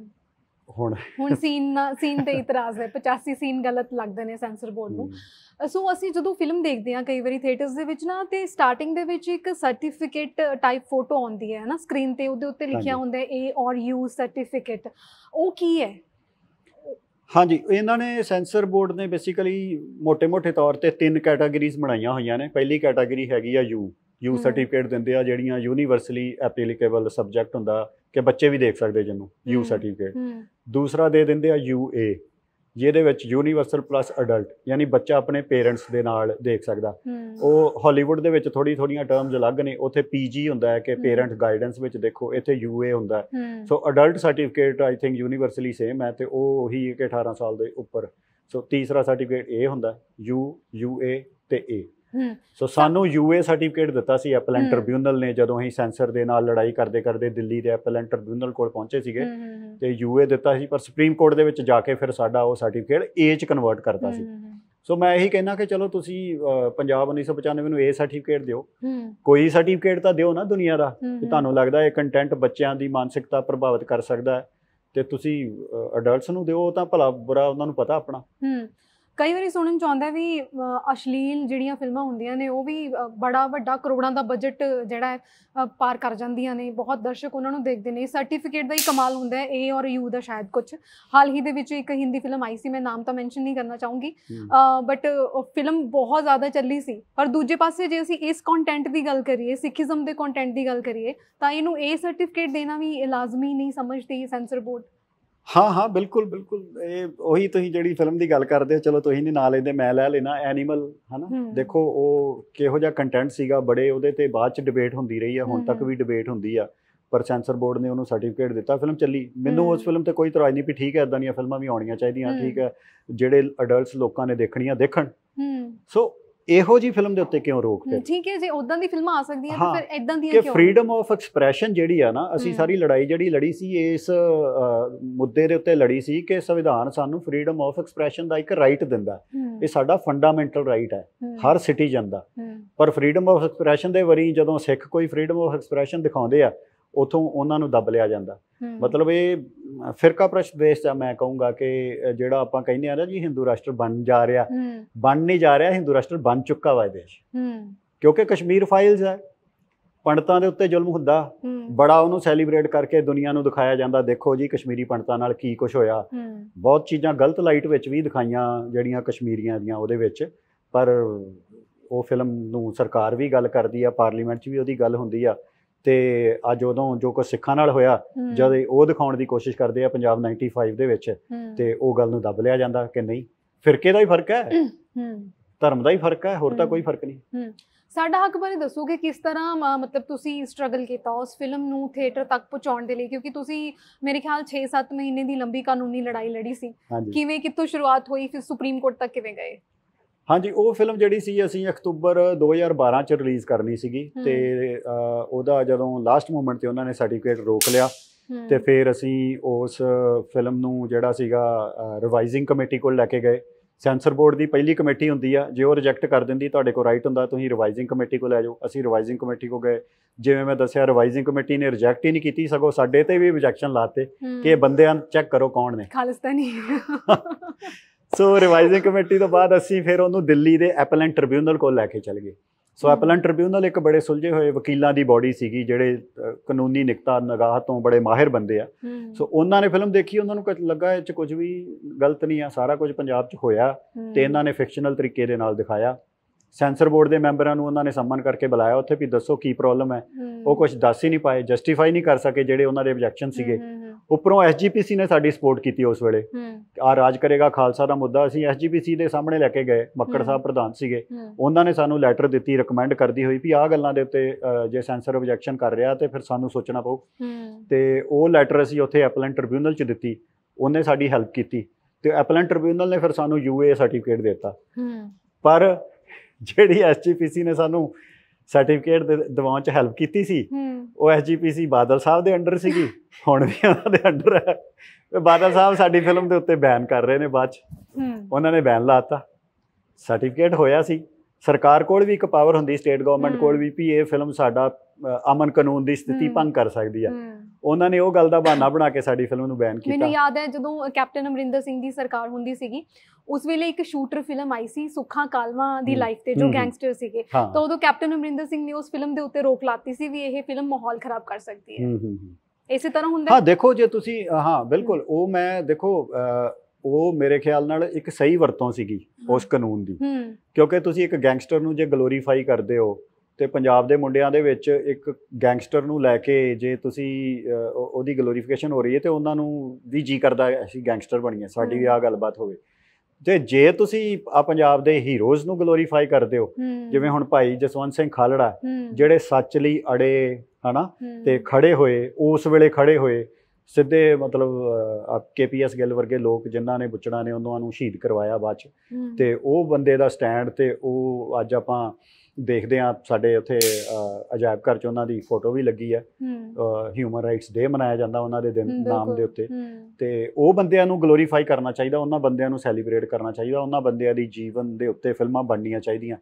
ਹੁਣ ਹੁਣ ਸੀਨ ਸੀਨ ਤੇ ਇਤਰਾਜ਼ ਹੈ, ਪਚਾਸੀ ਸੀਨ ਗਲਤ ਲੱਗਦੇ ਨੇ ਸੈਂਸਰ ਬੋਰਡ ਨੂੰ। ਸੋ ਅਸੀਂ ਜਦੋਂ ਫਿਲਮ ਦੇਖਦੇ ਹਾਂ ਕਈ ਵਾਰੀ ਥੀਏਟਰਸ ਦੇ ਵਿੱਚ ਨਾ, ਤੇ ਸਟਾਰਟਿੰਗ ਦੇ ਵਿੱਚ ਇੱਕ ਸਰਟੀਫਿਕੇਟ ਟਾਈਪ ਫੋਟੋ ਆਉਂਦੀ ਹੈ ਨਾ ਸਕਰੀਨ ਤੇ, ਉਹਦੇ ਉੱਤੇ ਲਿਖਿਆ ਹੁੰਦਾ ਹੈ ਏ ਔਰ ਯੂ ਸਰਟੀਫਿਕੇਟ, ਉਹ ਕੀ ਹੈ? ਹਾਂਜੀ, ਇਹਨਾਂ ਨੇ ਸੈਂਸਰ ਬੋਰਡ ਨੇ ਬੇਸਿਕਲੀ ਮੋٹے-ਮੋٹے ਤੌਰ ਤੇ ਤਿੰਨ ਕੈਟਾਗਰੀਜ਼ ਬਣਾਈਆਂ ਹੋਈਆਂ ਨੇ। ਪਹਿਲੀ ਕੈਟਾਗਰੀ ਹੈਗੀ ਆ ਯੂ ਯੂ ਸਰਟੀਫਿਕੇਟ ਦਿੰਦੇ ਆ, ਜਿਹੜੀਆਂ ਯੂਨੀਵਰਸਲੀ ਐਪਲੀਕੇਬਲ ਸਬਜੈਕਟ ਹੁੰਦਾ ਕਿ ਬੱਚੇ ਵੀ ਦੇਖ ਸਕਦੇ ਜਿਹਨੂੰ, ਯੂ ਸਰਟੀਫਿਕੇਟ। ਦੂਸਰਾ ਦੇ ਦਿੰਦੇ ਆ ਯੂ ਏ, ਜਿਹਦੇ ਵਿੱਚ ਯੂਨੀਵਰਸਲ ਪਲੱਸ ਅਡਲਟ, ਯਾਨੀ ਬੱਚਾ ਆਪਣੇ ਪੇਰੈਂਟਸ ਦੇ ਨਾਲ ਦੇਖ ਸਕਦਾ। ਉਹ ਹਾਲੀਵੁੱਡ ਦੇ ਵਿੱਚ ਥੋੜੀ ਥੋੜੀਆਂ ਟਰਮਸ ਅਲੱਗ ਨੇ, ਉੱਥੇ ਪੀ ਜੀ ਹੁੰਦਾ ਹੈ ਕਿ ਪੇਰੈਂਟ ਗਾਈਡੈਂਸ ਵਿੱਚ ਦੇਖੋ, ਇੱਥੇ ਯੂ ਏ ਹੁੰਦਾ। So adult certificate I think universally same ਹੈ, ਤੇ ਉਹ ਉਹੀ ਕਿ ਅਠਾਰਾਂ ਸਾਲ ਦੇ ਉੱਪਰ। ਸੋ ਤੀਸਰਾ ਸਰਟੀਫਿਕੇਟ ਇਹ ਹੁੰਦਾ ਯੂ ਯੂ ਏ ਤੇ ਏ। ਸੋ ਸਾਨੂੰ ਯੂ ਏ ਸਰਟੀਫਿਕੇਟ ਦਿੱਤਾ ਸੀ ਐਪਲੈਂਟ ਟ੍ਰਿਬਿਊਨਲ ਨੇ, ਜਦੋਂ ਅਸੀਂ ਸੈਂਸਰ ਦੇ ਨਾਲ ਲੜਾਈ ਕਰਦੇ ਕਰਦੇ ਦਿੱਲੀ ਦੇ ਐਪਲੈਂਟ ਟ੍ਰਿਬਿਊਨਲ ਕੋਲ ਪਹੁੰਚੇ ਸੀਗੇ, ਤੇ ਯੂ ਏ ਦਿੱਤਾ ਸੀ। ਪਰ ਸੁਪਰੀਮ ਕੋਰਟ ਦੇ ਵਿੱਚ ਜਾ ਕੇ ਫਿਰ ਸਾਡਾ ਉਹ ਸਰਟੀਫਿਕੇਟ ਏ 'ਚ ਕਨਵਰਟ ਕਰਤਾ ਸੀ। ਸੋ ਮੈਂ ਇਹੀ ਕਹਿਣਾ ਕਿ ਚਲੋ ਤੁਸੀਂ ਪੰਜਾਬ ਉੱਨੀ ਸੌ ਪਚਾਨਵੇਂ ਨੂੰ ਏ ਸਰਟੀਫਿਕੇਟ ਦਿਓ, ਕੋਈ ਸਰਟੀਫਿਕੇਟ ਤਾਂ ਦਿਓ ਨਾ ਦੁਨੀਆ ਦਾ, ਕਿ ਤੁਹਾਨੂੰ ਲੱਗਦਾ ਇਹ ਕੰਟੈਂਟ ਬੱਚਿਆਂ ਦੀ ਮਾਨਸਿਕਤਾ ਪ੍ਰਭਾਵਿਤ ਕਰ ਸਕਦਾ ਹੈ, ਤੇ ਤੁਸੀਂ ਅਡਲਟਸ ਨੂੰ ਦਿਓ, ਤਾਂ ਭਲਾ ਬੁਰਾ ਉਹਨਾਂ ਨੂੰ ਪਤਾ ਆਪਣਾ। ਕਈ ਵਾਰੀ ਸੁਣਨ 'ਚ ਆਉਂਦਾ ਵੀ ਅਸ਼ਲੀਲ ਜਿਹੜੀਆਂ ਫਿਲਮਾਂ ਹੁੰਦੀਆਂ ਨੇ ਉਹ ਵੀ ਬੜਾ ਵੱਡਾ ਕਰੋੜਾਂ ਦਾ ਬਜਟ ਜਿਹੜਾ ਹੈ ਪਾਰ ਕਰ ਜਾਂਦੀਆਂ ਨੇ, ਬਹੁਤ ਦਰਸ਼ਕ ਉਹਨਾਂ ਨੂੰ ਦੇਖਦੇ ਨੇ। ਸਰਟੀਫਿਕੇਟ ਦਾ ਹੀ ਕਮਾਲ ਹੁੰਦਾ ਹੈ, ਏ ਔਰ ਯੂ ਦਾ ਸ਼ਾਇਦ ਕੁਛ। ਹਾਲ ਹੀ ਦੇ ਵਿੱਚ ਇੱਕ ਹਿੰਦੀ ਫਿਲਮ ਆਈ ਸੀ, ਮੈਂ ਨਾਮ ਤਾਂ ਮੈਂਸ਼ਨ ਨਹੀਂ ਕਰਨਾ ਚਾਹੂੰਗੀ, ਬਟ ਫਿਲਮ ਬਹੁਤ ਜ਼ਿਆਦਾ ਚੱਲੀ ਸੀ। ਪਰ ਦੂਜੇ ਪਾਸੇ ਜੇ ਅਸੀਂ ਇਸ ਕੰਟੈਂਟ ਦੀ ਗੱਲ ਕਰੀਏ, ਸਿੱਖੀਜ਼ਮ ਦੇ ਕੰਟੈਂਟ ਦੀ ਗੱਲ ਕਰੀਏ, ਤਾਂ ਇਹਨੂੰ ਏ ਸਰਟੀਫਿਕੇਟ ਦੇਣਾ ਵੀ ਲਾਜ਼ਮੀ ਨਹੀਂ ਸਮਝਦੀ ਸੈਂਸਰ ਬੋਰਡ। ਹਾਂ ਹਾਂ ਬਿਲਕੁਲ ਬਿਲਕੁਲ, ਇਹ ਉਹੀ ਤੁਸੀਂ ਜਿਹੜੀ ਫਿਲਮ ਦੀ ਗੱਲ ਕਰਦੇ ਹੋ, ਚਲੋ ਤੁਸੀਂ ਨਹੀਂ ਨਾਂ ਲੈਂਦੇ, ਮੈਂ ਲੈ ਲੈਣਾ, ਐਨੀਮਲ ਹੈ ਨਾ। ਦੇਖੋ ਉਹ ਕਿਹੋ ਜਿਹਾ ਕੰਟੈਂਟ ਸੀਗਾ, ਬੜੇ ਉਹਦੇ ਤੇ ਬਾਅਦ ਚ ਡਿਬੇਟ ਹੁੰਦੀ ਰਹੀ ਆ, ਹੁਣ ਤੱਕ ਵੀ ਡਿਬੇਟ ਹੁੰਦੀ ਆ, ਪਰ ਸੈਂਸਰ ਬੋਰਡ ਨੇ ਉਹਨੂੰ ਸਰਟੀਫਿਕੇਟ ਦਿੱਤਾ, ਫਿਲਮ ਚੱਲੀ। ਮੈਨੂੰ ਉਸ ਫਿਲਮ ਤੇ ਕੋਈ ਇਤਰਾਜ਼ ਨਹੀਂ ਵੀ ਠੀਕ ਹੈ, ਇੱਦਾਂ ਦੀਆਂ ਫਿਲਮਾਂ ਵੀ ਆਉਣੀਆਂ ਚਾਹੀਦੀਆਂ, ਠੀਕ ਹੈ, ਜਿਹੜੇ ਅਡਲਟਸ ਲੋਕਾਂ ਨੇ ਦੇਖਣੀਆਂ ਦੇਖਣ। ਸੋ ਇਹੋ ਜੀ ਫਿਲਮ ਦੇ ਉੱਤੇ ਕਿਉਂ ਰੋਕ ਹੈ? ਠੀਕ ਹੈ, ਜੇ ਉਦਾਂ ਦੀ ਫਿਲਮਾਂ ਆ ਸਕਦੀਆਂ ਤਾਂ ਫਿਰ ਇਦਾਂ ਦੀਆਂ ਕਿਉਂ? ਫਰੀडम ਆਫ ਐਕਸਪ੍ਰੈਸ਼ਨ ਜਿਹੜੀ ਆ ਨਾ, ਅਸੀਂ ਸਾਰੀ ਲੜਾਈ ਜਿਹੜੀ ਲੜੀ ਸੀ ਇਸ ਮੁੱਦੇ ਦੇ ਉੱਤੇ ਲੜੀ ਸੀ ਕਿ ਸੰਵਿਧਾਨ ਸਾਨੂੰ ਫਰੀडम ਆਫ ਐਕਸਪ੍ਰੈਸ਼ਨ ਦਾ ਇੱਕ ਰਾਈਟ ਦਿੰਦਾ, ਇਹ ਸਾਡਾ ਫੰਡਾਮੈਂਟਲ ਰਾਈਟ ਹੈ ਹਰ ਸਿਟੀਜ਼ਨ ਦਾ। ਪਰ ਫਰੀडम ਆਫ ਐਕਸਪ੍ਰੈਸ਼ਨ ਦੇ ਵਰੀ ਜਦੋਂ ਸਿੱਖ ਕੋਈ ਫਰੀडम ਆਫ ਐਕਸਪ੍ਰੈਸ਼ਨ ਦਿਖਾਉਂਦੇ ਆ, ਉਥੋਂ ਉਹਨਾਂ ਨੂੰ ਦੱਬ ਲਿਆ ਜਾਂਦਾ। ਮਤਲਬ ਇਹ ਫਿਰਕਾ ਪ੍ਰਸਤ ਦੇਸ਼ ਆ, ਮੈਂ ਕਹੂੰਗਾ ਕਿ ਜਿਹੜਾ ਆਪਾਂ ਕਹਿੰਦੇ ਆ ਨਾ ਜੀ ਹਿੰਦੂ ਰਾਸ਼ਟਰ ਬਣ ਜਾ ਰਿਹਾ, ਬਣ ਨਹੀਂ ਜਾ ਰਿਹਾ, ਹਿੰਦੂ ਰਾਸ਼ਟਰ ਬਣ ਚੁੱਕਾ ਵਾ ਇਹ ਦੇਸ਼। ਕਿਉਂਕਿ ਕਸ਼ਮੀਰ ਫਾਈਲਸ ਹੈ, ਪੰਡਤਾਂ ਦੇ ਉੱਤੇ ਜ਼ੁਲਮ ਹੁੰਦਾ, ਬੜਾ ਉਹਨੂੰ ਸੈਲੀਬ੍ਰੇਟ ਕਰਕੇ ਦੁਨੀਆ ਨੂੰ ਦਿਖਾਇਆ ਜਾਂਦਾ, ਦੇਖੋ ਜੀ ਕਸ਼ਮੀਰੀ ਪੰਡਤਾਂ ਨਾਲ ਕੀ ਕੁਛ ਹੋਇਆ। ਬਹੁਤ ਚੀਜ਼ਾਂ ਗਲਤ ਲਾਈਟ ਵਿੱਚ ਵੀ ਦਿਖਾਈਆਂ ਜਿਹੜੀਆਂ ਕਸ਼ਮੀਰੀਆਂ ਦੀਆਂ ਉਹਦੇ ਵਿੱਚ, ਪਰ ਉਹ ਫਿਲਮ ਨੂੰ ਸਰਕਾਰ ਵੀ ਗੱਲ ਕਰਦੀ ਆ, ਪਾਰਲੀਮੈਂਟ 'ਚ ਵੀ ਉਹਦੀ ਗੱਲ ਹੁੰਦੀ ਆ। ਤੇ ਅੱਜ ਉਦੋਂ ਜੋ ਕੁਛ ਸਿੱਖਾਂ ਨਾਲ ਹੋਇਆ, ਜਦ ਉਹ ਦਿਖਾਉਣ ਦੀ ਕੋਸ਼ਿਸ਼ ਕਰਦੇ ਆ ਪੰਜਾਬ ਨਾਈਨਟੀ ਫਾਈਵ ਦੇ ਵਿੱਚ, ਤੇ ਉਹ ਗੱਲ ਨੂੰ ਦੱਬ ਲਿਆ ਜਾਂਦਾ ਕਿ ਨਹੀਂ, ਫਿਰਕੇ ਦਾ ਹੀ ਫਰਕ ਹੈ, ਧਰਮ ਦਾ ਹੀ ਫਰਕ ਹੈ, ਹੋਰ ਤਾਂ ਕੋਈ ਫਰਕ ਨਹੀਂ। ਸਾਡਾ ਹੱਕ ਬਾਰੇ ਦੱਸੋਗੇ ਕਿਸ ਤਰ੍ਹਾਂ ਮਤਲਬ ਤੁਸੀਂ ਸਟਰਗਲ ਕੀਤਾ ਉਸ ਫਿਲਮ ਨੂੰ ਥੀਏਟਰ ਤੱਕ ਪਹੁੰਚਾਉਣ ਦੇ ਲਈ? ਕਿਉਂਕਿ ਤੁਸੀਂ ਮੇਰੇ ਖਿਆਲ ਛੇ ਸੱਤ ਮਹੀਨੇ ਦੀ ਲੰਬੀ ਕਾਨੂੰਨੀ ਲੜਾਈ ਲੜੀ ਸੀ, ਕਿਵੇਂ ਕਿੱਥੋਂ ਸ਼ੁਰੂਆਤ ਹੋਈ, ਫਿਰ ਸੁਪਰੀਮ ਕੋਰਟ ਤੱਕ ਕਿਵੇਂ ਗਏ? ਹਾਂਜੀ, ਉਹ ਫਿਲਮ ਜਿਹੜੀ ਸੀ ਅਸੀਂ ਅਕਤੂਬਰ ਦੋ ਹਜ਼ਾਰ ਬਾਰਾਂ 'ਚ ਰਿਲੀਜ਼ ਕਰਨੀ ਸੀਗੀ, ਤੇ ਉਹਦਾ ਜਦੋਂ ਲਾਸਟ ਮੂਮੈਂਟ 'ਤੇ ਉਹਨਾਂ ਨੇ ਸਰਟੀਫਿਕੇਟ ਰੋਕ ਲਿਆ, ਤੇ ਫਿਰ ਅਸੀਂ ਉਸ ਫਿਲਮ ਨੂੰ ਜਿਹੜਾ ਸੀਗਾ ਰਿਵਾਈਜ਼ਿੰਗ ਕਮੇਟੀ ਕੋਲ ਲੈ ਕੇ ਗਏ। ਸੈਂਸਰ ਬੋਰਡ ਦੀ ਪਹਿਲੀ ਕਮੇਟੀ ਹੁੰਦੀ ਆ, ਜੇ ਉਹ ਰਿਜੈਕਟ ਕਰ ਦਿੰਦੀ, ਤੁਹਾਡੇ ਕੋਲ ਰਾਈਟ ਹੁੰਦਾ ਤੁਸੀਂ ਰਿਵਾਈਜ਼ਿੰਗ ਕਮੇਟੀ ਕੋਲ ਲੈ ਜਾਓ। ਅਸੀਂ ਰਿਵਾਈਜ਼ਿੰਗ ਕਮੇਟੀ ਕੋਲ ਗਏ, ਜਿਵੇਂ ਮੈਂ ਦੱਸਿਆ ਰਿਵਾਈਜ਼ਿੰਗ ਕਮੇਟੀ ਨੇ ਰਿਜੈਕਟ ਹੀ ਨਹੀਂ ਕੀਤੀ, ਸਗੋਂ ਸਾਡੇ ਤੇ ਵੀ ਰਿਜੈਕਸ਼ਨ ਲਾਤੇ ਕਿ ਇਹ ਬੰਦਿਆਂ ਚੈੱਕ ਕਰੋ ਕੌਣ ਨੇ, ਖਾਲਿਸਤਾਨੀ। ਸੋ ਰਿਵਾਈਜ਼ਿੰਗ ਕਮੇਟੀ ਤੋਂ ਬਾਅਦ ਅਸੀਂ ਫਿਰ ਉਹਨੂੰ ਦਿੱਲੀ ਦੇ ਐਪਲੈਂਟ ਟ੍ਰਿਬਿਊਨਲ ਕੋਲ ਲੈ ਕੇ ਚਲੇ ਗਏ। ਸੋ ਐਪਲੈਂਟ ਟ੍ਰਿਬਿਊਨਲ ਇੱਕ ਬੜੇ ਸੁਲਝੇ ਹੋਏ ਵਕੀਲਾਂ ਦੀ ਬੋਡੀ ਸੀਗੀ, ਜਿਹੜੇ ਕਾਨੂੰਨੀ ਨਿਕਤਾ ਨਿਗਾਹ ਤੋਂ ਬੜੇ ਮਾਹਿਰ ਬੰਦੇ ਆ। ਸੋ ਉਹਨਾਂ ਨੇ ਫਿਲਮ ਦੇਖੀ, ਉਹਨਾਂ ਨੂੰ ਲੱਗਾ ਇਹ 'ਚ ਕੁਝ ਵੀ ਗਲਤ ਨਹੀਂ ਆ, ਸਾਰਾ ਕੁਝ ਪੰਜਾਬ 'ਚ ਹੋਇਆ, ਤੇ ਇਹਨਾਂ ਨੇ ਫਿਕਸ਼ਨਲ ਤਰੀਕੇ ਦੇ ਨਾਲ ਦਿਖਾਇਆ। ਸੈਂਸਰ ਬੋਰਡ ਦੇ ਮੈਂਬਰਾਂ ਨੂੰ ਉਹਨਾਂ ਨੇ ਸੰਮਨ ਕਰਕੇ ਬੁਲਾਇਆ ਉੱਥੇ ਵੀ ਦੱਸੋ ਕੀ ਪ੍ਰੋਬਲਮ ਹੈ, ਉਹ ਕੁਝ ਦੱਸ ਹੀ ਨਹੀਂ ਪਾਏ, ਜਸਟੀਫਾਈ ਨਹੀਂ ਕਰ ਸਕੇ ਜਿਹੜੇ ਉਹਨਾਂ ਦੇ ਆਬਜੈਕਸ਼ਨ ਸੀਗੇ। ਉੱਪਰੋਂ ਐਸ ਜੀ ਪੀ ਸੀ ਨੇ ਸਾਡੀ ਸਪੋਰਟ ਕੀਤੀ ਉਸ ਵੇਲੇ, ਆ ਰਾਜ ਕਰੇਗਾ ਖਾਲਸਾ ਦਾ ਮੁੱਦਾ ਅਸੀਂ ਐਸ ਜੀ ਪੀ ਸੀ ਦੇ ਸਾਹਮਣੇ ਲੈ ਕੇ ਗਏ, ਮੱਕੜ ਸਾਹਿਬ ਪ੍ਰਧਾਨ ਸੀਗੇ, ਉਹਨਾਂ ਨੇ ਸਾਨੂੰ ਲੈਟਰ ਦਿੱਤੀ ਰਿਕਮੈਂਡ ਕਰਦੀ ਹੋਈ ਵੀ ਆਹ ਗੱਲਾਂ ਦੇ ਉੱਤੇ ਜੇ ਸੈਂਸਰ ਆਬਜੈਕਸ਼ਨ ਕਰ ਰਿਹਾ ਤੇ ਫਿਰ ਸਾਨੂੰ ਸੋਚਣਾ ਪਊ। ਤੇ ਉਹ ਲੈਟਰ ਅਸੀਂ ਉੱਥੇ ਐਪਲੈਂਟ ਟ੍ਰਿਬਿਊਨਲ 'ਚ ਦਿੱਤੀ, ਉਹਨੇ ਸਾਡੀ ਹੈਲਪ ਕੀਤੀ, ਤੇ ਐਪਲੈਂਟ ਟ੍ਰਿਬਿਊਨਲ ਨੇ ਫਿਰ ਸਾਨੂੰ ਯੂ ਏ ਸਰਟੀਫਿਕੇਟ ਦਿੱਤਾ। ਪਰ ਜਿਹੜੀ ਐਸਜੀਪੀਸੀ ਨੇ ਸਾਨੂੰ ਸਰਟੀਫਿਕੇਟ ਦਿਵਾਉਣ 'ਚ ਹੈਲਪ ਕੀਤੀ ਸੀ ਉਹ ਐਸਜੀਪੀਸੀ ਬਾਦਲ ਸਾਹਿਬ ਦੇ ਅੰਡਰ ਸੀਗੀ, ਹੁਣ ਵੀ ਉਹਨਾਂ ਦੇ ਅੰਡਰ ਹੈ। ਬਾਦਲ ਸਾਹਿਬ ਸਾਡੀ ਫਿਲਮ ਦੇ ਉੱਤੇ ਬੈਨ ਕਰ ਰਹੇ ਨੇ, ਬਾਅਦ 'ਚ ਉਹਨਾਂ ਨੇ ਬੈਨ ਲਾਤਾ। ਸਰਟੀਫਿਕੇਟ ਹੋਇਆ ਸੀ, ਸਰਕਾਰ ਕੋਲ ਵੀ ਇੱਕ ਪਾਵਰ ਹੁੰਦੀ, ਸਟੇਟ ਗਵਰਨਮੈਂਟ ਕੋਲ ਵੀ, ਵੀ ਇਹ ਫਿਲਮ ਸਾਡਾ ਅਮਨ ਕਾਨੂੰਨ ਦੀ ਸਥਿਤੀ ਭੰਗ ਕਰ ਸਕਦੀ ਹੈ। ਉਹਨਾਂ ਨੇ ਉਹ ਗੱਲ ਦਾ ਬਹਾਨਾ ਬਣਾ ਕੇ ਸਾਡੀ ਫਿਲਮ ਨੂੰ ਬੈਨ ਕੀਤਾ। ਮੈਨੂੰ ਯਾਦ ਹੈ ਜਦੋਂ ਕੈਪਟਨ ਅਮਰਿੰਦਰ ਸਿੰਘ ਦੀ ਸਰਕਾਰ ਹੁੰਦੀ ਸੀਗੀ, ਉਸ ਵੇਲੇ ਇੱਕ ਸ਼ੂਟਰ ਫਿਲਮ ਆਈ ਸੀ ਸੁੱਖਾ ਕਾਲਵਾ ਦੀ ਲਾਈਫ ਤੇ, ਜੋ ਗੈਂਗਸਟਰ ਸੀਗੇ, ਤਾਂ ਉਦੋਂ ਕੈਪਟਨ ਅਮਰਿੰਦਰ ਸਿੰਘ ਨੇ ਉਸ ਫਿਲਮ ਦੇ ਉੱਤੇ ਰੋਕ ਲਾਤੀ ਸੀ ਵੀ ਇਹ ਫਿਲਮ ਮਾਹੌਲ ਖਰਾਬ ਕਰ ਸਕਦੀ ਹੈ। ਇਸੇ ਤਰ੍ਹਾਂ ਹੁੰਦਾ। ਹਾਂ ਦੇਖੋ, ਜੇ ਤੁਸੀਂ, ਹਾਂ ਬਿਲਕੁਲ, ਉਹ ਮੈਂ ਦੇਖੋ ਉਹ ਮੇਰੇ ਖਿਆਲ ਨਾਲ ਇੱਕ ਸਹੀ ਵਰਤੋਂ ਸੀਗੀ ਉਸ ਕਾਨੂੰਨ ਦੀ, ਕਿਉਂਕਿ ਤੁਸੀਂ ਇੱਕ ਗੈਂਗਸਟਰ ਨੂੰ ਜੇ ਗਲੋਰੀਫਾਈ ਕਰਦੇ ਹੋ ਤੇ ਪੰਜਾਬ ਦੇ ਮੁੰਡਿਆਂ ਦੇ ਵਿੱਚ ਇੱਕ ਗੈਂਗਸਟਰ ਨੂੰ ਲੈ ਕੇ ਜੇ ਤੁਸੀਂ ਉਹਦੀ ਗਲੋਰੀਫਿਕੇਸ਼ਨ ਹੋ ਰਹੀ ਹੈ ਤੇ ਉਹਨਾਂ ਨੂੰ ਵੀ ਜੀ ਕਰਦਾ ਅਸੀਂ ਗੈਂਗਸਟਰ ਬਣੀਏ, ਸਾਡੀ ਵੀ ਆਹ ਗੱਲਬਾਤ ਹੋਵੇ। ਤੇ ਜੇ ਤੁਸੀਂ ਆ ਪੰਜਾਬ ਦੇ ਹੀਰੋਜ਼ ਨੂੰ ਗਲੋਰੀਫਾਈ ਕਰਦੇ ਹੋ, ਜਿਵੇਂ ਹੁਣ ਭਾਈ ਜਸਵੰਤ ਸਿੰਘ ਖਾਲੜਾ, ਜਿਹੜੇ ਸੱਚ ਲਈ ਅੜੇ ਹਨਾ ਤੇ ਖੜੇ ਹੋਏ, ਉਸ ਵੇਲੇ ਖੜੇ ਹੋਏ, ਸਿੱਧੇ ਮਤਲਬ ਕੇ ਪੀ ਐਸ ਗਿੱਲ ਵਰਗੇ ਲੋਕ ਜਿਨ੍ਹਾਂ ਨੇ ਬੁੱਚੜਾ ਨੇ ਉਹਨਾਂ ਨੂੰ ਸ਼ਹੀਦ ਕਰਵਾਇਆ ਬਾਅਦ 'ਚ, ਤੇ ਉਹ ਬੰਦੇ ਦਾ ਸਟੈਂਡ ਤੇ ਉਹ ਅੱਜ ਆਪਾਂ ਦੇਖਦੇ ਹਾਂ ਸਾਡੇ ਉੱਥੇ ਅਜਾਇਬ ਘਰ 'ਚ ਉਹਨਾਂ ਦੀ ਫੋਟੋ ਵੀ ਲੱਗੀ ਹੈ। ਹਿਊਮਨ ਰਾਈਟਸ ਡੇ ਮਨਾਇਆ ਜਾਂਦਾ ਉਹਨਾਂ ਦੇ ਦਿਨ ਨਾਮ ਦੇ ਉੱਤੇ, ਤੇ ਉਹ ਬੰਦਿਆਂ ਨੂੰ ਗਲੋਰੀਫਾਈ ਕਰਨਾ ਚਾਹੀਦਾ, ਉਹਨਾਂ ਬੰਦਿਆਂ ਨੂੰ ਸੈਲੀਬ੍ਰੇਟ ਕਰਨਾ ਚਾਹੀਦਾ, ਉਹਨਾਂ ਬੰਦਿਆਂ ਦੀ ਜੀਵਨ ਦੇ ਉੱਤੇ ਫਿਲਮਾਂ ਬਣਨੀਆਂ ਚਾਹੀਦੀਆਂ।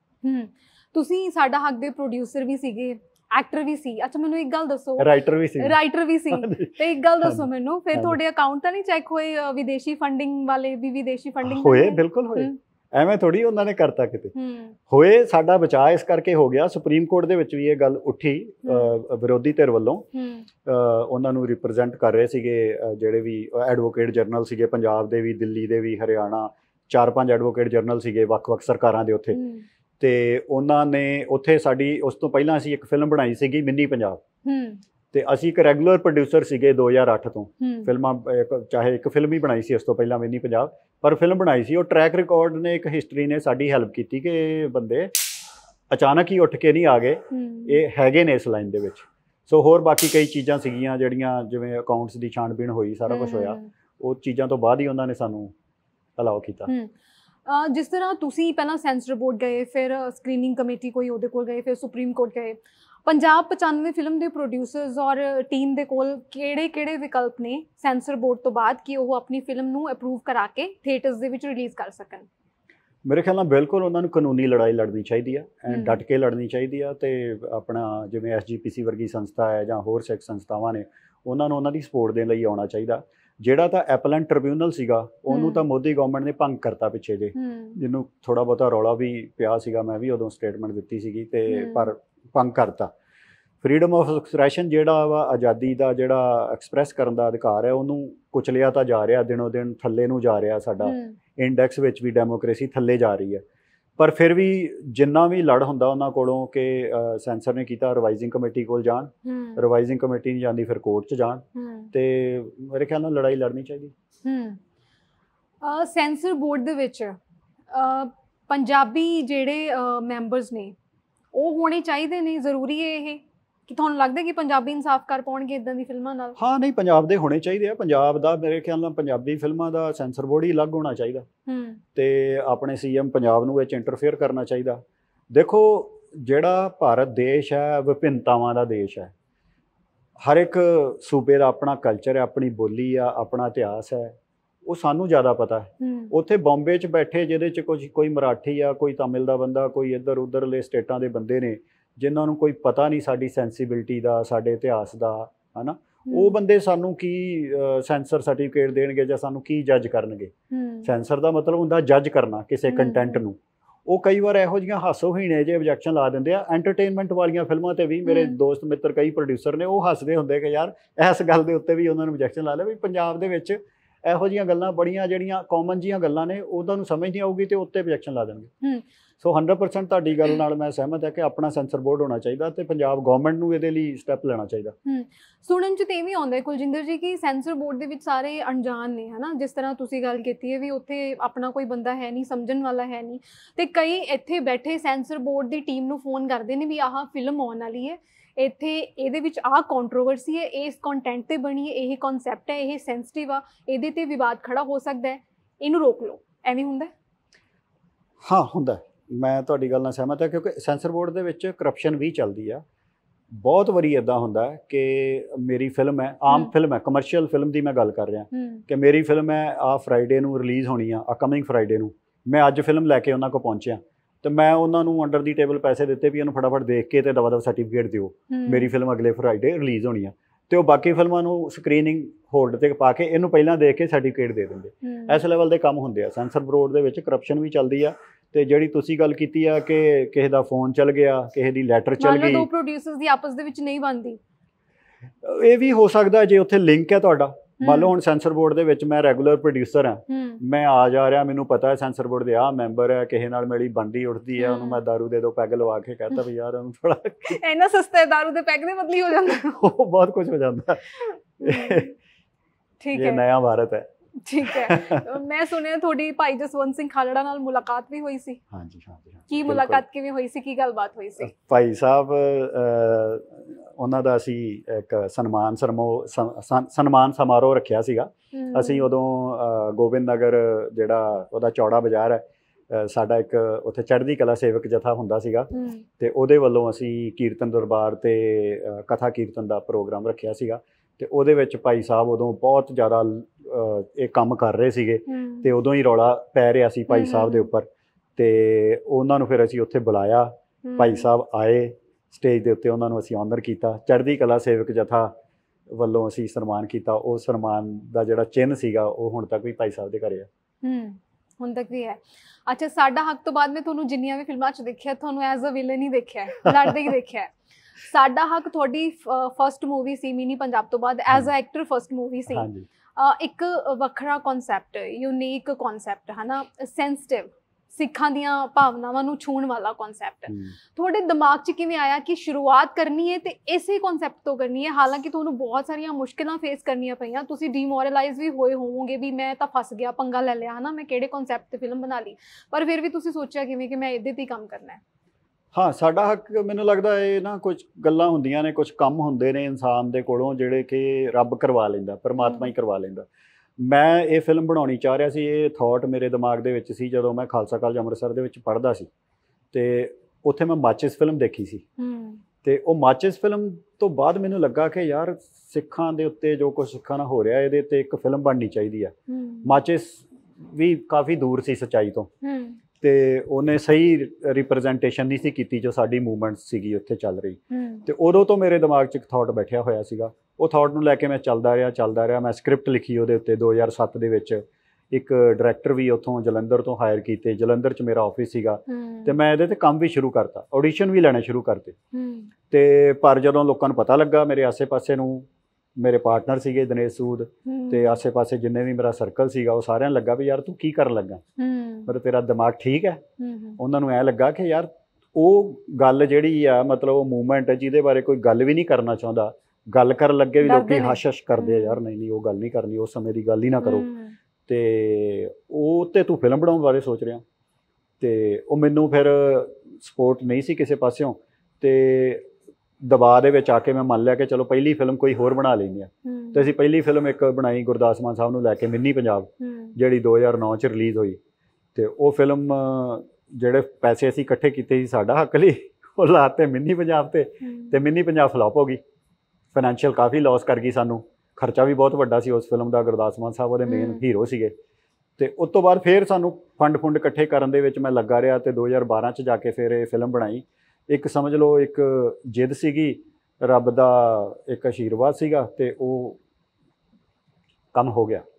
ਤੁਸੀਂ ਸਾਡਾ ਹੱਕ ਦੇ ਪ੍ਰੋਡਿਊਸਰ ਵੀ ਸੀਗੇ, ਐਕਟਰ ਵੀ ਸੀ। ਅੱਛਾ ਮੈਨੂੰ ਇੱਕ ਗੱਲ ਦੱਸੋ, ਰਾਈਟਰ ਵੀ ਸੀ ਰਾਈਟਰ ਵੀ ਸੀ ਤੇ ਇੱਕ ਗੱਲ ਦੱਸੋ ਮੈਨੂੰ, ਫਿਰ ਤੁਹਾਡੇ ਅਕਾਊਂਟ ਤਾਂ ਨਹੀਂ ਚੈੱਕ ਹੋਏ ਵਿਦੇਸ਼ੀ ਫੰਡਿੰਗ ਵਾਲੇ ਵੀ? ਵਿਦੇਸ਼ੀ ਫੰਡਿੰਗ ਹੋਏ, ਬਿਲਕੁਲ ਹੋਏ, ਐਵੇਂ ਥੋੜੀ ਉਹਨਾਂ ਨੇ ਕਰਤਾ ਕਿਤੇ ਹੋਏ। ਸਾਡਾ ਬਚਾਅ ਇਸ ਕਰਕੇ ਹੋ ਗਿਆ, ਸੁਪਰੀਮ ਕੋਰਟ ਦੇ ਵਿੱਚ ਵੀ ਇਹ ਗੱਲ ਉੱਠੀ ਵਿਰੋਧੀ ਧਿਰ ਵੱਲੋਂ, ਉਹਨਾਂ ਨੂੰ ਰਿਪਰੈਜ਼ੈਂਟ ਕਰ ਰਹੇ ਸੀਗੇ ਜਿਹੜੇ ਵੀ ਐਡਵੋਕੇਟ ਜਨਰਲ ਸੀਗੇ, ਪੰਜਾਬ ਦੇ ਵੀ, ਦਿੱਲੀ ਦੇ ਵੀ, ਹਰਿਆਣਾ, ਚਾਰ ਪੰਜ ਐਡਵੋਕੇਟ ਜਨਰਲ ਸੀਗੇ ਵੱਖ-ਵੱਖ ਸਰਕਾਰਾਂ ਦੇ ਉੱਥੇ, ਤੇ ਉਹਨਾਂ ਨੇ ਉੱਥੇ ਸਾਡੀ, ਉਸ ਤੋਂ ਪਹਿਲਾਂ ਅਸੀਂ ਇੱਕ ਫਿਲਮ ਬਣਾਈ ਸੀਗੀ ਮਿੰਨੀ ਪੰਜਾਬ, ਤੇ ਅਸੀਂ ਇੱਕ ਰੈਗੂਲਰ ਪ੍ਰੋਡਿਊਸਰ ਸੀਗੇ ਦੋ ਹਜ਼ਾਰ ਅੱਠ ਤੋਂ, ਫਿਲਮਾਂ ਚਾਹੇ ਇੱਕ ਫਿਲਮ ਹੀ ਬਣਾਈ ਸੀ ਉਸ ਤੋਂ ਪਹਿਲਾਂ ਮਿੰਨੀ ਪੰਜਾਬ, ਪਰ ਫਿਲਮ ਬਣਾਈ ਸੀ। ਉਹ ਟਰੈਕ ਰਿਕਾਰਡ ਨੇ, ਇੱਕ ਹਿਸਟਰੀ ਨੇ ਸਾਡੀ ਹੈਲਪ ਕੀਤੀ ਕਿ ਇਹ ਬੰਦੇ ਅਚਾਨਕ ਹੀ ਉੱਠ ਕੇ ਨਹੀਂ ਆ ਗਏ, ਇਹ ਹੈਗੇ ਨੇ ਇਸ ਲਾਈਨ ਦੇ ਵਿੱਚ। ਸੋ ਹੋਰ ਬਾਕੀ ਕਈ ਚੀਜ਼ਾਂ ਸੀਗੀਆਂ ਜਿਹੜੀਆਂ, ਜਿਵੇਂ ਅਕਾਊਂਟਸ ਦੀ ਛਾਣਬੀਣ ਹੋਈ, ਸਾਰਾ ਕੁਝ ਹੋਇਆ, ਉਹ ਚੀਜ਼ਾਂ ਤੋਂ ਬਾਅਦ ਹੀ ਉਹਨਾਂ ਨੇ ਸਾਨੂੰ ਅਲਾਓ ਕੀਤਾ। ਜਿਸ ਤਰ੍ਹਾਂ ਤੁਸੀਂ ਪਹਿਲਾਂ ਸੈਂਸਰ ਬੋਰਡ ਗਏ, ਫਿਰ ਸਕਰੀਨਿੰਗ ਕਮੇਟੀ ਕੋਈ ਉਹਦੇ ਕੋਲ ਗਏ, ਫਿਰ ਸੁਪਰੀਮ ਕੋਰਟ ਗਏ, ਪੰਜਾਬ ਪਚਾਨਵੇਂ ਫਿਲਮ ਦੇ ਪ੍ਰੋਡਿਊਸਰਸ ਔਰ ਟੀਮ ਦੇ ਕੋਲ ਕਿਹੜੇ ਕਿਹੜੇ ਵਿਕਲਪ ਨੇ ਸੈਂਸਰ ਬੋਰਡ ਤੋਂ ਬਾਅਦ ਕਿ ਉਹ ਆਪਣੀ ਫਿਲਮ ਨੂੰ ਅਪਰੂਵ ਕਰਾ ਕੇ ਥੀਏਟਰਸ ਦੇ ਵਿੱਚ ਰਿਲੀਜ਼ ਕਰ ਸਕਣ? ਮੇਰੇ ਖਿਆਲ ਨਾਲ ਬਿਲਕੁਲ ਉਹਨਾਂ ਨੂੰ ਕਾਨੂੰਨੀ ਲੜਾਈ ਲੜਨੀ ਚਾਹੀਦੀ ਆ, ਐਂਡ ਡਟ ਕੇ ਲੜਨੀ ਚਾਹੀਦੀ ਆ, ਤੇ ਆਪਣਾ ਜਿਵੇਂ ਐਸ ਜੀ ਪੀ ਸੀ ਵਰਗੀ ਸੰਸਥਾ ਹੈ ਜਾਂ ਹੋਰ ਸਿੱਖ ਸੰਸਥਾਵਾਂ ਨੇ, ਉਹਨਾਂ ਨੂੰ ਉਹਨਾਂ ਦੀ ਸਪੋਰਟ ਦੇਣ ਲਈ ਆਉਣਾ ਚਾਹੀਦਾ। ਜਿਹੜਾ ਤਾਂ ਐਪਲੈਂਟ ਟ੍ਰਿਬਿਊਨਲ ਸੀਗਾ ਉਹਨੂੰ ਤਾਂ ਮੋਦੀ ਗਵਰਨਮੈਂਟ ਨੇ ਭੰਗ ਕਰਤਾ ਪਿੱਛੇ ਜੇ, ਜਿਹਨੂੰ ਥੋੜ੍ਹਾ ਬਹੁਤਾ ਰੌਲਾ ਵੀ ਪਿਆ ਸੀਗਾ, ਮੈਂ ਵੀ ਉਦੋਂ ਸਟੇਟਮੈਂਟ ਦਿੱਤੀ ਸੀਗੀ, ਤੇ ਪਰ ਭੰਗ ਕਰਤਾ। ਫਰੀਡਮ ਆਫ ਐਕਸਪ੍ਰੈਸ਼ਨ ਜਿਹੜਾ ਵਾ, ਆਜ਼ਾਦੀ ਦਾ ਜਿਹੜਾ ਐਕਸਪ੍ਰੈਸ ਕਰਨ ਦਾ ਅਧਿਕਾਰ ਹੈ, ਉਹਨੂੰ ਕੁਚਲਿਆ ਤਾਂ ਜਾ ਰਿਹਾ, ਦਿਨੋਂ ਦਿਨ ਥੱਲੇ ਨੂੰ ਜਾ ਰਿਹਾ, ਸਾਡਾ ਇੰਡੈਕਸ ਵਿੱਚ ਵੀ ਡੈਮੋਕ੍ਰੇਸੀ ਥੱਲੇ ਜਾ ਰਹੀ ਹੈ। ਪਰ ਫਿਰ ਵੀ ਜਿੰਨਾ ਵੀ ਲੜ ਹੁੰਦਾ ਉਹਨਾਂ ਕੋਲੋਂ ਕਿ ਸੈਂਸਰ ਨੇ ਕੀਤਾ ਰਿਵਾਈਜ਼ਿੰਗ ਕਮੇਟੀ ਕੋਲ ਜਾਣ, ਰਿਵਾਈਜ਼ਿੰਗ ਕਮੇਟੀ ਨਹੀਂ ਜਾਂਦੀ ਫਿਰ ਕੋਰਟ 'ਚ ਜਾਣ, ਤੇ ਮੇਰੇ ਖਿਆਲ ਨਾਲ ਲੜਾਈ ਲੜਨੀ ਚਾਹੀਦੀ। ਸੈਂਸਰ ਬੋਰਡ ਦੇ ਵਿੱਚ ਪੰਜਾਬੀ ਜਿਹੜੇ ਮੈਂਬਰਸ ਨੇ ਉਹ ਹੋਣੇ ਚਾਹੀਦੇ ਨੇ, ਜ਼ਰੂਰੀ ਹੈ ਇਹ? ਕਿ ਤੁਹਾਨੂੰ ਲੱਗਦਾ ਕਿ ਪੰਜਾਬੀ ਇਨਸਾਫ ਕਰ ਪਾਉਣਗੇ ਇਦਾਂ ਦੀ ਫਿਲਮਾਂ ਨਾਲ? ਹਾਂ ਨਹੀਂ, ਪੰਜਾਬ ਦੇ ਹੋਣੇ ਚਾਹੀਦੇ ਆ। ਪੰਜਾਬ ਦਾ ਮੇਰੇ ਖਿਆਲ ਨਾਲ ਪੰਜਾਬੀ ਫਿਲਮਾਂ ਦਾ ਸੈਂਸਰ ਬੋਰਡ ਹੀ ਅਲੱਗ ਹੋਣਾ ਚਾਹੀਦਾ, ਤੇ ਆਪਣੇ ਸੀ ਐਮ ਪੰਜਾਬ ਨੂੰ ਵਿੱਚ ਇੰਟਰਫੇਅਰ ਕਰਨਾ ਚਾਹੀਦਾ। ਦੇਖੋ, ਜਿਹੜਾ ਭਾਰਤ ਦੇਸ਼ ਹੈ ਵਿਭਿੰਨਤਾਵਾਂ ਦਾ ਦੇਸ਼ ਹੈ, ਹਰ ਇੱਕ ਸੂਬੇ ਦਾ ਆਪਣਾ ਕਲਚਰ ਹੈ, ਆਪਣੀ ਬੋਲੀ ਆ, ਆਪਣਾ ਇਤਿਹਾਸ ਹੈ, ਉਹ ਸਾਨੂੰ ਜ਼ਿਆਦਾ ਪਤਾ ਹੈ। ਉੱਥੇ ਬੰਬੇ 'ਚ ਬੈਠੇ ਜਿਹਦੇ 'ਚ ਕੁਝ ਕੋਈ ਮਰਾਠੀ ਆ, ਕੋਈ ਤਮਿਲ ਦਾ ਬੰਦਾ, ਕੋਈ ਇੱਧਰ ਉੱਧਰਲੇ ਸਟੇਟਾਂ ਦੇ ਬੰਦੇ ਨੇ ਜਿਨ੍ਹਾਂ ਨੂੰ ਕੋਈ ਪਤਾ ਨਹੀਂ ਸਾਡੀ ਸੈਂਸੀਬਿਲਿਟੀ ਦਾ, ਸਾਡੇ ਇਤਿਹਾਸ ਦਾ, ਹੈ ਨਾ, ਉਹ ਬੰਦੇ ਸਾਨੂੰ ਕੀ ਸੈਂਸਰ ਸਰਟੀਫਿਕੇਟ ਦੇਣਗੇ ਜਾਂ ਸਾਨੂੰ ਕੀ ਜੱਜ ਕਰਨਗੇ? ਸੈਂਸਰ ਦਾ ਮਤਲਬ ਹੁੰਦਾ ਜੱਜ ਕਰਨਾ ਕਿਸੇ ਕੰਟੈਂਟ ਨੂੰ। ਉਹ ਕਈ ਵਾਰ ਇਹੋ ਜਿਹੀਆਂ ਹਾਸੋਹੀਣੇ ਜਿਹੇ ਆਬਜੈਕਸ਼ਨ ਲਾ ਦਿੰਦੇ ਆ। ਐਂਟਰਟੇਨਮੈਂਟ ਵਾਲੀਆਂ ਫਿਲਮਾਂ 'ਤੇ ਵੀ ਮੇਰੇ ਦੋਸਤ ਮਿੱਤਰ ਕਈ ਪ੍ਰੋਡਿਊਸਰ ਨੇ, ਉਹ ਹੱਸਦੇ ਹੁੰਦੇ ਕਿ ਯਾਰ ਇਸ ਗੱਲ ਦੇ ਉੱਤੇ ਵੀ ਉਹਨਾਂ ਨੂੰ ਆਬਜੈਕਸ਼ਨ ਲਾ ਲਿਆ ਵੀ ਪੰਜਾਬ ਦੇ ਵਿੱਚ ਇਹੋ ਜਿਹੀਆਂ ਗੱਲਾਂ ਬੜੀਆਂ ਜਿਹੜੀਆਂ ਕਾਮਨ ਜਿਹੀਆਂ ਗੱਲਾਂ ਨੇ, ਉਹਨਾਂ ਨੂੰ ਸਮਝ ਨਹੀਂ ਆਊਗੀ ਤੇ ਉੱਤੇ ਆਬਜੈਕਸ਼ਨ ਲਾ ਦੇਣਗੇ। ਸੋ ਹੰਡਰਡ ਪਰਸੈਂਟ ਤੁਹਾਡੀ ਗੱਲ ਨਾਲ ਮੈਂ ਸਹਿਮਤ ਹੈ ਕਿ ਆਪਣਾ ਸੈਂਸਰ ਬੋਰਡ ਹੋਣਾ ਚਾਹੀਦਾ ਤੇ ਪੰਜਾਬ ਗਵਰਨਮੈਂਟ ਨੂੰ ਇਹਦੇ ਲਈ ਸਟੈਪ ਲੈਣਾ ਚਾਹੀਦਾ। ਸੁਣਨ 'ਚ ਤੇ ਵੀ ਆਉਂਦਾ ਕੁਲਜਿੰਦਰ ਜੀ ਕਿ ਸੈਂਸਰ ਬੋਰਡ ਦੇ ਵਿੱਚ ਸਾਰੇ ਅਣਜਾਣ ਨੇ, ਹੈ ਨਾ, ਜਿਸ ਤਰ੍ਹਾਂ ਤੁਸੀਂ ਗੱਲ ਕੀਤੀ ਹੈ ਵੀ ਉੱਥੇ ਆਪਣਾ ਕੋਈ ਬੰਦਾ ਹੈ ਨਹੀਂ, ਸਮਝਣ ਵਾਲਾ ਹੈ ਨਹੀਂ, ਤੇ ਕਈ ਇੱਥੇ ਬੈਠੇ ਸੈਂਸਰ ਬੋਰਡ ਦੀ ਟੀਮ ਨੂੰ ਫੋਨ ਕਰਦੇ ਨੇ ਵੀ ਆਹ ਫਿਲਮ ਆਉਣ ਵਾਲੀ ਹੈ, ਇੱਥੇ ਇਹਦੇ ਵਿੱਚ ਆਹ ਕੰਟਰੋਵਰਸੀ ਹੈ, ਇਸ ਕੰਟੈਂਟ 'ਤੇ ਬਣੀ ਹੈ, ਇਹ ਕਨਸੈਪਟ ਹੈ, ਇਹ ਸੈਂਸਿਟਿਵ ਆ, ਇਹਦੇ 'ਤੇ ਵਿਵਾਦ ਖੜਾ ਹੋ ਸਕਦਾ ਹੈ, ਇਹਨੂੰ ਰੋਕ ਲਓ, ਐਵੇਂ ਹੁੰਦਾ? ਹਾਂ ਹੁੰਦਾ। ਮੈਂ ਤੁਹਾਡੀ ਗੱਲ ਨਾਲ ਸਹਿਮਤ ਹਾਂ, ਕਿਉਂਕਿ ਸੈਂਸਰ ਬੋਰਡ ਦੇ ਵਿੱਚ ਕਰਪਸ਼ਨ ਵੀ ਚੱਲਦੀ ਆ। ਬਹੁਤ ਵਾਰੀ ਇੱਦਾਂ ਹੁੰਦਾ ਕਿ ਮੇਰੀ ਫਿਲਮ ਹੈ, ਆਮ ਫਿਲਮ ਹੈ, ਕਮਰਸ਼ੀਅਲ ਫਿਲਮ ਦੀ ਮੈਂ ਗੱਲ ਕਰ ਰਿਹਾ ਕਿ ਮੇਰੀ ਫਿਲਮ ਹੈ ਆ ਫਰਾਈਡੇ ਨੂੰ ਰਿਲੀਜ਼ ਹੋਣੀ ਆ, ਆ ਕਮਿੰਗ ਫਰਾਈਡੇ ਨੂੰ। ਮੈਂ ਅੱਜ ਫਿਲਮ ਲੈ ਕੇ ਉਹਨਾਂ ਕੋਲ ਪਹੁੰਚਿਆ ਤੇ ਮੈਂ ਉਹਨਾਂ ਨੂੰ ਅੰਡਰ ਦੀ ਟੇਬਲ ਪੈਸੇ ਦਿੱਤੇ ਵੀ ਇਹਨੂੰ ਫਟਾਫਟ ਦੇਖ ਕੇ ਤੇ ਦਵਾ ਦਵਾ ਸਰਟੀਫਿਕੇਟ ਦਿਓ, ਮੇਰੀ ਫਿਲਮ ਅਗਲੇ ਫਰਾਈਡੇ ਰਿਲੀਜ਼ ਹੋਣੀ ਆ। ਤੇ ਉਹ ਬਾਕੀ ਫਿਲਮਾਂ ਨੂੰ ਸਕਰੀਨਿੰਗ ਹੋਲਡ ਤੇ ਪਾ ਕੇ ਇਹਨੂੰ ਪਹਿਲਾਂ ਦੇਖ ਕੇ ਸਰਟੀਫਿਕੇਟ ਦੇ ਦਿੰਦੇ। ਇਸ ਲੈਵਲ ਦੇ ਕੰਮ ਹੁੰਦੇ ਆ। ਸੈਂਸਰ ਬੋਰਡ ਦੇ ਵਿੱਚ ਕਰਪਸ਼ਨ ਵੀ ਚੱਲਦੀ ਆ। ਤੇ ਜਿਹੜੀ ਤੁਸੀਂ ਗੱਲ ਕੀਤੀ ਆ ਕਿ ਕਿਸੇ ਦਾ ਫੋਨ ਚੱਲ ਗਿਆ, ਕਿਸੇ ਦੀ ਲੈਟਰ ਚੱਲ ਗਈ, ਦੋ ਪ੍ਰੋਡਿਊਸਰਸ ਦੀ ਆਪਸ ਦੇ ਵਿੱਚ ਨਹੀਂ ਬਣਦੀ, ਇਹ ਵੀ ਹੋ ਸਕਦਾ ਜੇ ਉੱਥੇ ਲਿੰਕ ਹੈ ਤੁਹਾਡਾ। ਮੰਨ ਲਓ ਹੁਣ ਸੈਂਸਰ ਬੋਰਡ ਦੇ ਵਿੱਚ ਮੈਂ ਰੈਗੂਲਰ ਪ੍ਰੋਡਿਊਸਰ ਹਾਂ, ਮੈਂ ਆ ਜਾ ਰਿਹਾ, ਮੈਨੂੰ ਪਤਾ ਹੈ ਸੈਂਸਰ ਬੋਰਡ ਦੇ ਆਹ ਮੈਂਬਰ ਹੈ, ਕਿਸੇ ਨਾਲ ਮੇਰੀ ਬਣਦੀ ਉੱਠਦੀ ਹੈ, ਉਹਨੂੰ ਮੈਂ ਦਾਰੂ ਦੇ ਦੋ ਪੈਗ ਲਵਾ ਕੇ ਕਹਤਾ ਵੀ ਯਾਰ ਉਹਨੂੰ ਥੋੜਾ ਇੰਨਾ ਸਸਤਾ ਦਾਰੂ ਦੇ ਪੈਗ ਦੇ ਬਦਲੀ ਹੋ ਜਾਂਦਾ, ਉਹ ਬਹੁਤ ਕੁਝ ਹੋ ਜਾਂਦਾ। ਠੀਕ ਹੈ, ਇਹ ਨया ਭਾਰਤ ਹੈ। ਠੀਕ ਹੈ। ਮੈਂ ਸੁਣਿਆ ਤੁਹਾਡੀ ਭਾਈ ਜਸਵੰਤ ਸਿੰਘ ਖਾਲੜਾ ਨਾਲ ਮੁਲਾਕਾਤ ਵੀ ਹੋਈ ਸੀ। ਹਾਂਜੀ ਹਾਂਜੀ। ਕੀ ਮੁਲਾਕਾਤ ਕਿਵੇਂ ਹੋਈ ਸੀ, ਕੀ ਗੱਲਬਾਤ ਹੋਈ ਸੀ? ਭਾਈ ਸਾਹਿਬ ਉਹਨਾਂ ਦਾ ਅਸੀਂ ਇੱਕ ਸਨਮਾਨ ਸਰਮੋ ਸਨਮਾਨ ਸਮਾਰੋਹ ਰੱਖਿਆ ਸੀਗਾ। ਅਸੀਂ ਉਦੋਂ ਗੋਬਿੰਦ ਨਗਰ ਜਿਹੜਾ ਉਹਦਾ ਚੌੜਾ ਬਾਜ਼ਾਰ ਹੈ ਸਾਡਾ, ਇੱਕ ਉੱਥੇ ਚੜ੍ਹਦੀ ਕਲਾ ਸੇਵਕ ਜਥਾ ਹੁੰਦਾ ਸੀਗਾ ਤੇ ਉਹਦੇ ਵੱਲੋਂ ਅਸੀਂ ਕੀਰਤਨ ਦਰਬਾਰ ਤੇ ਕਥਾ ਕੀਰਤਨ ਦਾ ਪ੍ਰੋਗਰਾਮ ਰੱਖਿਆ ਸੀਗਾ। ਤੇ ਉਹਦੇ ਵਿੱਚ ਭਾਈ ਸਾਹਿਬ ਉਦੋਂ ਬਹੁਤ ਜ਼ਿਆਦਾ ਇਹ ਕੰਮ ਕਰ ਰਹੇ ਸੀਗੇ ਤੇ ਉਦੋਂ ਹੀ ਰੌਲਾ ਪੈ ਰਿਹਾ ਸੀ ਭਾਈ ਸਾਹਿਬ ਦੇ ਉੱਪਰ। ਤੇ ਉਹਨਾਂ ਨੂੰ ਫਿਰ ਅਸੀਂ ਉੱਥੇ ਬੁਲਾਇਆ, ਭਾਈ ਸਾਹਿਬ ਆਏ ਸਟੇਜ ਦੇ ਉੱਤੇ, ਉਹਨਾਂ ਨੂੰ ਅਸੀਂ ਆਨਰ ਕੀਤਾ। ਚੜ੍ਹਦੀ ਕਲਾ ਸੇਵਕ ਜਥਾ ਵੱਲੋਂ ਅਸੀਂ ਸਨਮਾਨ ਕੀਤਾ। ਉਹ ਸਨਮਾਨ ਦਾ ਜਿਹੜਾ ਚਿੰਨ੍ਹ ਸੀਗਾ ਉਹ ਹੁਣ ਤੱਕ ਵੀ ਭਾਈ ਸਾਹਿਬ ਦੇ ਘਰੇ ਆ। ਹੂੰ, ਹੁਣ ਤੱਕ ਵੀ ਹੈ। ਅੱਛਾ, ਸਾਡਾ ਹੱਕ ਤੋਂ ਬਾਅਦ ਮੈਂ ਤੁਹਾਨੂੰ ਜਿੰਨੀਆਂ ਵੀ ਫਿਲਮਾਂ 'ਚ ਦੇਖਿਆ, ਤੁਹਾਨੂੰ ਐਜ਼ ਅ ਵਿਲਨ ਹੀ ਦੇਖਿਆ, ਲੜਦੇ ਹੀ ਦੇਖਿਆ। ਸਾਡਾ ਹੱਕ ਤੁਹਾਡੀ ਫਸਟ ਮੂਵੀ ਸੀ ਮਿਨੀ ਪੰਜਾਬ ਤੋਂ ਬਾਅਦ, as a actor first movie ਸੀ। ਇੱਕ ਵੱਖਰਾ ਕਨਸੈਪਟ, ਯੂਨੀਕ ਕਨਸੈਪਟ ਹੈ ਨਾ, ਸੈਂਸਿਟਿਵ, ਸਿੱਖਾਂ ਦੀਆਂ ਭਾਵਨਾਵਾਂ ਨੂੰ ਛੂਹਣ ਵਾਲਾ ਕਨਸੈਪਟ। ਤੁਹਾਡੇ ਦਿਮਾਗ 'ਚ ਕਿਵੇਂ ਆਇਆ ਕਿ ਸ਼ੁਰੂਆਤ ਕਰਨੀ ਹੈ ਤੇ ਇਸੇ ਕਨਸੈਪਟ ਤੋਂ ਕਰਨੀ ਹੈ? ਹਾਲਾਂਕਿ ਤੁਹਾਨੂੰ ਬਹੁਤ ਸਾਰੀਆਂ ਮੁਸ਼ਕਿਲਾਂ ਫੇਸ ਕਰਨੀਆਂ ਪਈਆਂ, ਤੁਸੀਂ ਡੀਮੋਰਲਾਈਜ਼ ਵੀ ਹੋਏ ਹੋਵੋਗੇ ਵੀ ਮੈਂ ਤਾਂ ਫਸ ਗਿਆ, ਪੰਗਾ ਲੈ ਲਿਆ ਹੈ ਨਾ, ਮੈਂ ਕਿਹੜੇ ਕਨਸੈਪਟ 'ਤੇ ਫਿਲਮ ਬਣਾ ਲਈ, ਪਰ ਫਿਰ ਵੀ ਤੁਸੀਂ ਸੋਚਿਆ ਕਿਵੇਂ ਕਿ ਮੈਂ ਇਹਦੇ 'ਤੇ ਹੀ ਕੰਮ ਕਰਨਾ ਹੈ? ਹਾਂ, ਸਾਡਾ ਹੱਕ, ਮੈਨੂੰ ਲੱਗਦਾ ਇਹ ਨਾ ਕੁਝ ਗੱਲਾਂ ਹੁੰਦੀਆਂ ਨੇ, ਕੁਝ ਕੰਮ ਹੁੰਦੇ ਨੇ ਇਨਸਾਨ ਦੇ ਕੋਲੋਂ ਜਿਹੜੇ ਕਿ ਰੱਬ ਕਰਵਾ ਲੈਂਦਾ, ਪਰਮਾਤਮਾ ਹੀ ਕਰਵਾ ਲੈਂਦਾ। ਮੈਂ ਇਹ ਫਿਲਮ ਬਣਾਉਣੀ ਚਾਹ ਰਿਹਾ ਸੀ, ਇਹ ਥਾਟ ਮੇਰੇ ਦਿਮਾਗ ਦੇ ਵਿੱਚ ਸੀ ਜਦੋਂ ਮੈਂ ਖਾਲਸਾ ਕਾਲਜ ਅੰਮ੍ਰਿਤਸਰ ਦੇ ਵਿੱਚ ਪੜ੍ਹਦਾ ਸੀ। ਤੇ ਉੱਥੇ ਮੈਂ ਮਾਚਿਸ ਫਿਲਮ ਦੇਖੀ ਸੀ ਤੇ ਉਹ ਮਾਚਿਸ ਫਿਲਮ ਤੋਂ ਬਾਅਦ ਮੈਨੂੰ ਲੱਗਾ ਕਿ ਯਾਰ ਸਿੱਖਾਂ ਦੇ ਉੱਤੇ ਜੋ ਕੁਝ ਸਿੱਖਾਂ ਨਾਲ ਹੋ ਰਿਹਾ, ਇਹਦੇ 'ਤੇ ਇੱਕ ਫਿਲਮ ਬਣਨੀ ਚਾਹੀਦੀ ਆ। ਮਾਚਿਸ ਵੀ ਕਾਫੀ ਦੂਰ ਸੀ ਸੱਚਾਈ ਤੋਂ ਤੇ ਉਹਨੇ ਸਹੀ ਰਿਪਰੈਜ਼ੈਂਟੇਸ਼ਨ ਨਹੀਂ ਸੀ ਕੀਤੀ ਜੋ ਸਾਡੀ ਮੂਵਮੈਂਟ ਸੀਗੀ ਉੱਥੇ ਚੱਲ ਰਹੀ। ਤੇ ਉਦੋਂ ਤੋਂ ਮੇਰੇ ਦਿਮਾਗ 'ਚ ਇੱਕ ਥਾਟ ਬੈਠਿਆ ਹੋਇਆ ਸੀਗਾ। ਉਹ ਥਾਟ ਨੂੰ ਲੈ ਕੇ ਮੈਂ ਚੱਲਦਾ ਰਿਹਾ ਚੱਲਦਾ ਰਿਹਾ ਮੈਂ ਸਕ੍ਰਿਪਟ ਲਿਖੀ ਉਹਦੇ ਉੱਤੇ। ਦੋ ਹਜ਼ਾਰ ਸੱਤ ਦੇ ਵਿੱਚ ਇੱਕ ਡਾਇਰੈਕਟਰ ਵੀ ਉੱਥੋਂ ਜਲੰਧਰ ਤੋਂ ਹਾਇਰ ਕੀਤੇ, ਜਲੰਧਰ 'ਚ ਮੇਰਾ ਆਫਿਸ ਸੀਗਾ ਤੇ ਮੈਂ ਇਹਦੇ 'ਤੇ ਕੰਮ ਵੀ ਸ਼ੁਰੂ ਕਰਤਾ, ਆਡੀਸ਼ਨ ਵੀ ਲੈਣੇ ਸ਼ੁਰੂ ਕਰਤੇ। ਤੇ ਪਰ ਜਦੋਂ ਲੋਕਾਂ ਨੂੰ ਪਤਾ ਲੱਗਾ, ਮੇਰੇ ਆਸੇ ਪਾਸੇ ਨੂੰ ਮੇਰੇ ਪਾਰਟਨਰ ਸੀਗੇ ਦਿਨੇਸ਼ ਸੂਦ ਤੇ ਆਸੇ ਪਾਸੇ ਜਿੰਨੇ ਵੀ ਮੇਰਾ ਸਰਕਲ ਸੀਗਾ, ਉਹ ਸਾਰਿਆਂ ਨੂੰ ਲੱਗਾ ਵੀ ਯਾਰ ਤੂੰ ਕੀ ਕਰਨ ਲੱਗਾ, ਮਤਲਬ ਤੇਰਾ ਦਿਮਾਗ ਠੀਕ ਹੈ? ਉਹਨਾਂ ਨੂੰ ਐਂ ਲੱਗਾ ਕਿ ਯਾਰ ਉਹ ਗੱਲ ਜਿਹੜੀ ਆ, ਮਤਲਬ ਉਹ ਮੂਵਮੈਂਟ ਹੈ ਜਿਹਦੇ ਬਾਰੇ ਕੋਈ ਗੱਲ ਵੀ ਨਹੀਂ ਕਰਨਾ ਚਾਹੁੰਦਾ, ਗੱਲ ਕਰਨ ਲੱਗੇ ਵੀ ਲੋਕੀ ਹਸ਼ ਹਸ਼ ਕਰਦੇ ਆ, ਯਾਰ ਨਹੀਂ ਨਹੀਂ ਉਹ ਗੱਲ ਨਹੀਂ ਕਰਨੀ, ਉਸ ਸਮੇਂ ਦੀ ਗੱਲ ਹੀ ਨਾ ਕਰੋ। ਤੇ ਉਹ ਤੇ ਤੂੰ ਫਿਲਮ ਬਣਾਉਣ ਬਾਰੇ ਸੋਚ ਰਿਹਾ। ਤੇ ਉਹ ਮੈਨੂੰ ਫਿਰ ਸਪੋਰਟ ਨਹੀਂ ਸੀ ਕਿਸੇ ਪਾਸਿਓਂ ਤੇ ਦਬਾਅ ਦੇ ਵਿੱਚ ਆ ਕੇ ਮੈਂ ਮੰਨ ਲਿਆ ਕਿ ਚਲੋ ਪਹਿਲੀ ਫਿਲਮ ਕੋਈ ਹੋਰ ਬਣਾ ਲੈਂਦੇ ਆ। ਤੇ ਅਸੀਂ ਪਹਿਲੀ ਫਿਲਮ ਇੱਕ ਬਣਾਈ ਗੁਰਦਾਸ ਮਾਨ ਸਾਹਿਬ ਨੂੰ ਲੈ ਕੇ, ਮਿੰਨੀ ਪੰਜਾਬ, ਜਿਹੜੀ ਦੋ ਹਜ਼ਾਰ ਨੌ 'ਚ ਰਿਲੀਜ਼ ਹੋਈ। ਤੇ ਉਹ ਫਿਲਮ ਜਿਹੜੇ ਪੈਸੇ ਅਸੀਂ ਇਕੱਠੇ ਕੀਤੇ ਸੀ ਸਾਡਾ ਹੱਕ ਲਈ, ਉਹ ਲਾਤੇ ਮਿੰਨੀ ਪੰਜਾਬ 'ਤੇ ਤੇ ਮਿੰਨੀ ਪੰਜਾਬ ਫਲॉप ਹੋ ਗਈ, ਫਾਈਨੈਂਸ਼ੀਅਲ ਕਾਫੀ ਲਾਸ ਕਰ ਗਈ ਸਾਨੂੰ, ਖਰਚਾ ਵੀ ਬਹੁਤ ਵੱਡਾ ਸੀ ਉਸ ਫਿਲਮ ਦਾ। ਗੁਰਦਾਸ ਮਾਨ ਸਾਹਿਬ ਉਹਦੇ ਮੇਨ ਹੀਰੋ ਸੀਗੇ। ਤੇ ਉਸ ਤੋਂ ਬਾਅਦ ਫਿਰ ਸਾਨੂੰ ਫੰਡ ਫੁੰਡ ਇਕੱਠੇ ਕਰਨ ਦੇ ਵਿੱਚ ਮੈਂ ਲੱਗਾ ਰਿਹਾ ਤੇ ਦੋ ਹਜ਼ਾਰ ਬਾਰਾਂ 'ਚ ਜਾ ਕੇ ਫਿਰ ਇਹ ਫਿਲਮ ਬਣਾਈ। ਇੱਕ ਸਮਝ ਲਓ ਇੱਕ ਜਿੱਦ ਸੀਗੀ, ਰੱਬ ਦਾ ਇੱਕ ਆਸ਼ੀਰਵਾਦ ਸੀਗਾ ਤੇ ਉਹ ਕੰਮ ਹੋ ਗਿਆ।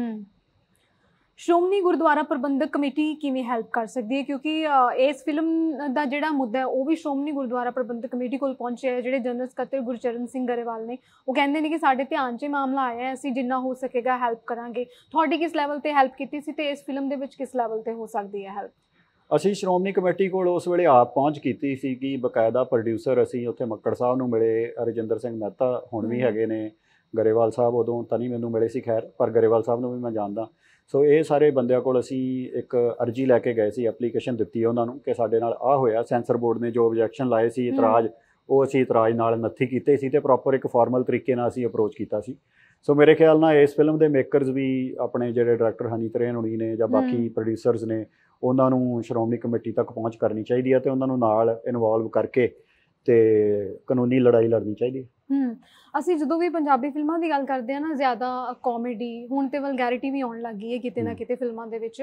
ਸ਼੍ਰੋਮਣੀ ਗੁਰਦੁਆਰਾ ਪ੍ਰਬੰਧਕ ਕਮੇਟੀ ਕਿਵੇਂ ਹੈਲਪ ਕਰ ਸਕਦੀ ਹੈ? ਕਿਉਂਕਿ ਇਸ ਫਿਲਮ ਦਾ ਜਿਹੜਾ ਮੁੱਦਾ ਹੈ ਉਹ ਵੀ ਸ਼੍ਰੋਮਣੀ ਗੁਰਦੁਆਰਾ ਪ੍ਰਬੰਧਕ ਕਮੇਟੀ ਕੋਲ ਪਹੁੰਚਿਆ ਹੈ। ਜਿਹੜੇ ਜਨਰਲ ਸਕੱਤਰ ਗੁਰਚਰਨ ਸਿੰਘ ਗਰੇਵਾਲ ਨੇ, ਉਹ ਕਹਿੰਦੇ ਨੇ ਕਿ ਸਾਡੇ ਧਿਆਨ 'ਚ ਮਾਮਲਾ ਆਇਆ, ਅਸੀਂ ਜਿੰਨਾ ਹੋ ਸਕੇਗਾ ਹੈਲਪ ਕਰਾਂਗੇ। ਤੁਹਾਡੀ ਕਿਸ ਲੈਵਲ 'ਤੇ ਹੈਲਪ ਕੀਤੀ ਸੀ ਤੇ ਇਸ ਫਿਲਮ ਦੇ ਵਿੱਚ ਕਿਸ ਲੈਵਲ 'ਤੇ ਹੋ ਸਕਦੀ ਹੈ ਹੈਲਪ? ਅਸੀਂ ਸ਼੍ਰੋਮਣੀ ਕਮੇਟੀ ਕੋਲ ਉਸ ਵੇਲੇ ਆਪ ਪਹੁੰਚ ਕੀਤੀ ਸੀ ਕਿ ਬਕਾਇਦਾ ਪ੍ਰੋਡਿਊਸਰ ਅਸੀਂ ਉੱਥੇ ਮੱਕੜ ਸਾਹਿਬ ਨੂੰ ਮਿਲੇ, ਰਜਿੰਦਰ ਸਿੰਘ ਮਹਿਤਾ ਹੁਣ ਵੀ ਹੈਗੇ ਨੇ, ਗਰੇਵਾਲ ਸਾਹਿਬ ਉਦੋਂ ਤਾਂ ਨਹੀਂ ਮੈਨੂੰ ਮਿਲੇ ਸੀ ਖੈਰ, ਪਰ ਗਰੇਵਾਲ ਸਾਹਿਬ ਨੂੰ ਵੀ ਮੈਂ ਜਾਣਦਾ। ਸੋ ਇਹ ਸਾਰੇ ਬੰਦਿਆਂ ਕੋਲ ਅਸੀਂ ਇੱਕ ਅਰਜੀ ਲੈ ਕੇ ਗਏ ਸੀ, ਐਪਲੀਕੇਸ਼ਨ ਦਿੱਤੀ ਉਹਨਾਂ ਨੂੰ ਕਿ ਸਾਡੇ ਨਾਲ ਆਹ ਹੋਇਆ। ਸੈਂਸਰ ਬੋਰਡ ਨੇ ਜੋ ਓਬਜੈਕਸ਼ਨ ਲਾਏ ਸੀ, ਇਤਰਾਜ਼, ਉਹ ਅਸੀਂ ਇਤਰਾਜ਼ ਨਾਲ ਨੱਥੀ ਕੀਤੇ ਸੀ ਤੇ ਪ੍ਰੋਪਰ ਇੱਕ ਫਾਰਮਲ ਤਰੀਕੇ ਨਾਲ ਅਸੀਂ ਅਪਰੋਚ ਕੀਤਾ ਸੀ। ਸੋ ਮੇਰੇ ਖਿਆਲ ਨਾਲ ਇਸ ਫਿਲਮ ਦੇ ਮੇਕਰਸ ਵੀ ਆਪਣੇ ਜਿਹੜੇ ਡਾਇਰੈਕਟਰ ਹਨੀ ਤਰੇਨ ਹੁਣੀ ਨੇ ਜਾਂ ਬਾਕੀ ਪ੍ਰੋਡਿਊਸਰਸ ਨੇ ਉਹਨਾਂ ਨੂੰ ਸ਼੍ਰੋਮਣੀ ਕਮੇਟੀ ਤੱਕ ਪਹੁੰਚ ਕਰਨੀ ਚਾਹੀਦੀ ਹੈ ਤੇ ਉਹਨਾਂ ਨੂੰ ਨਾਲ ਇਨਵੋਲਵ ਕਰਕੇ ਤੇ ਕਾਨੂੰਨੀ ਲੜਾਈ ਲੜਨੀ ਚਾਹੀਦੀ ਹੈ। ਹੂੰ ਅਸੀਂ ਜਦੋਂ ਵੀ ਪੰਜਾਬੀ ਫਿਲਮਾਂ ਦੀ ਗੱਲ ਕਰਦੇ ਹਾਂ ਨਾ ਜ਼ਿਆਦਾ ਕਾਮੇਡੀ ਹੁਣ ਤੇ ਵਲਗੈਰਿਟੀ ਵੀ ਆਉਣ ਲੱਗ ਗਈ ਹੈ ਕਿਤੇ ਨਾ ਕਿਤੇ ਫਿਲਮਾਂ ਦੇ ਵਿੱਚ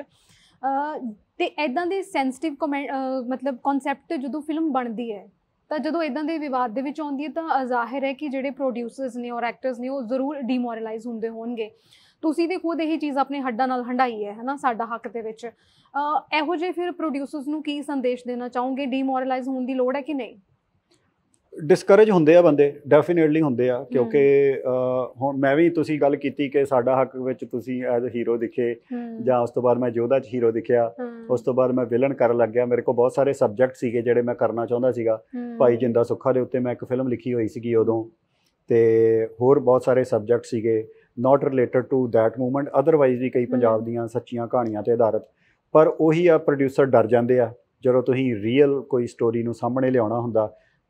ਤੇ ਇੱਦਾਂ ਦੇ ਸੈਂਸਿਟਿਵ ਕਮੈਂ ਮਤਲਬ ਕਨਸੈਪਟ ਜਦੋਂ ਫਿਲਮ ਬਣਦੀ ਹੈ ਤਾਂ ਜਦੋਂ ਇੱਦਾਂ ਦੇ ਵਿਵਾਦ ਦੇ ਵਿੱਚ ਆਉਂਦੀ ਹੈ ਤਾਂ ਜ਼ਾਹਿਰ ਹੈ ਕਿ ਜਿਹੜੇ ਪ੍ਰੋਡਿਊਸਰਸ ਨੇ ਔਰ ਐਕਟਰਸ ਨੇ ਉਹ ਜ਼ਰੂਰ ਡੀਮੋਰਲਾਈਜ਼ ਹੁੰਦੇ ਹੋਣਗੇ। ਤੁਸੀਂ ਤੇ ਖੁਦ ਇਹੀ ਚੀਜ਼ ਆਪਣੇ ਹੱਡਾਂ ਨਾਲ ਹੰਡਾਈ ਹੈ ਹੈ ਨਾ ਸਾਡਾ ਹੱਕ ਦੇ ਵਿੱਚ ਇਹੋ ਜਿਹੇ ਫਿਰ ਪ੍ਰੋਡਿਊਸਰਸ ਨੂੰ ਕੀ ਸੰਦੇਸ਼ ਦੇਣਾ ਚਾਹੋਗੇ? ਡੀਮੋਰਲਾਈਜ਼ ਹੋਣ ਦੀ ਲੋੜ ਹੈ ਕਿ ਨਹੀਂ? ਡਿਸਕਰੇਜ ਹੁੰਦੇ ਆ ਬੰਦੇ, ਡੈਫੀਨੇਟਲੀ ਹੁੰਦੇ ਆ ਕਿਉਂਕਿ ਹੁਣ ਮੈਂ ਵੀ ਤੁਸੀਂ ਗੱਲ ਕੀਤੀ ਕਿ ਸਾਡਾ ਹੱਕ ਵਿੱਚ ਤੁਸੀਂ ਐਜ਼ ਅ ਹੀਰੋ ਦਿਖੇ ਜਾਂ ਉਸ ਤੋਂ ਬਾਅਦ ਮੈਂ ਯੋਧਾ 'ਚ ਹੀਰੋ ਦਿਖਿਆ, ਉਸ ਤੋਂ ਬਾਅਦ ਮੈਂ ਵਿਲਨ ਕਰਨ ਲੱਗ ਗਿਆ। ਮੇਰੇ ਕੋਲ ਬਹੁਤ ਸਾਰੇ ਸਬਜੈਕਟ ਸੀਗੇ ਜਿਹੜੇ ਮੈਂ ਕਰਨਾ ਚਾਹੁੰਦਾ ਸੀਗਾ। ਭਾਈ ਜਿੰਦਾ ਸੁੱਖਾ ਦੇ ਉੱਤੇ ਮੈਂ ਇੱਕ ਫਿਲਮ ਲਿਖੀ ਹੋਈ ਸੀਗੀ ਉਦੋਂ, ਤੇ ਹੋਰ ਬਹੁਤ ਸਾਰੇ ਸਬਜੈਕਟ ਸੀਗੇ not related to that movement, otherwise ਵੀ ਕਈ ਪੰਜਾਬ ਦੀਆਂ ਸੱਚੀਆਂ ਕਹਾਣੀਆਂ 'ਤੇ ਆਧਾਰਿਤ। ਪਰ ਉਹੀ ਆ ਪ੍ਰੋਡਿਊਸਰ ਡਰ ਜਾਂਦੇ ਆ ਜਦੋਂ ਤੁਸੀਂ ਰੀਅਲ ਕੋਈ ਸਟੋਰੀ ਨੂੰ ਸਾਹਮਣੇ ਲਿਆਉਣਾ ਹੁੰਦਾ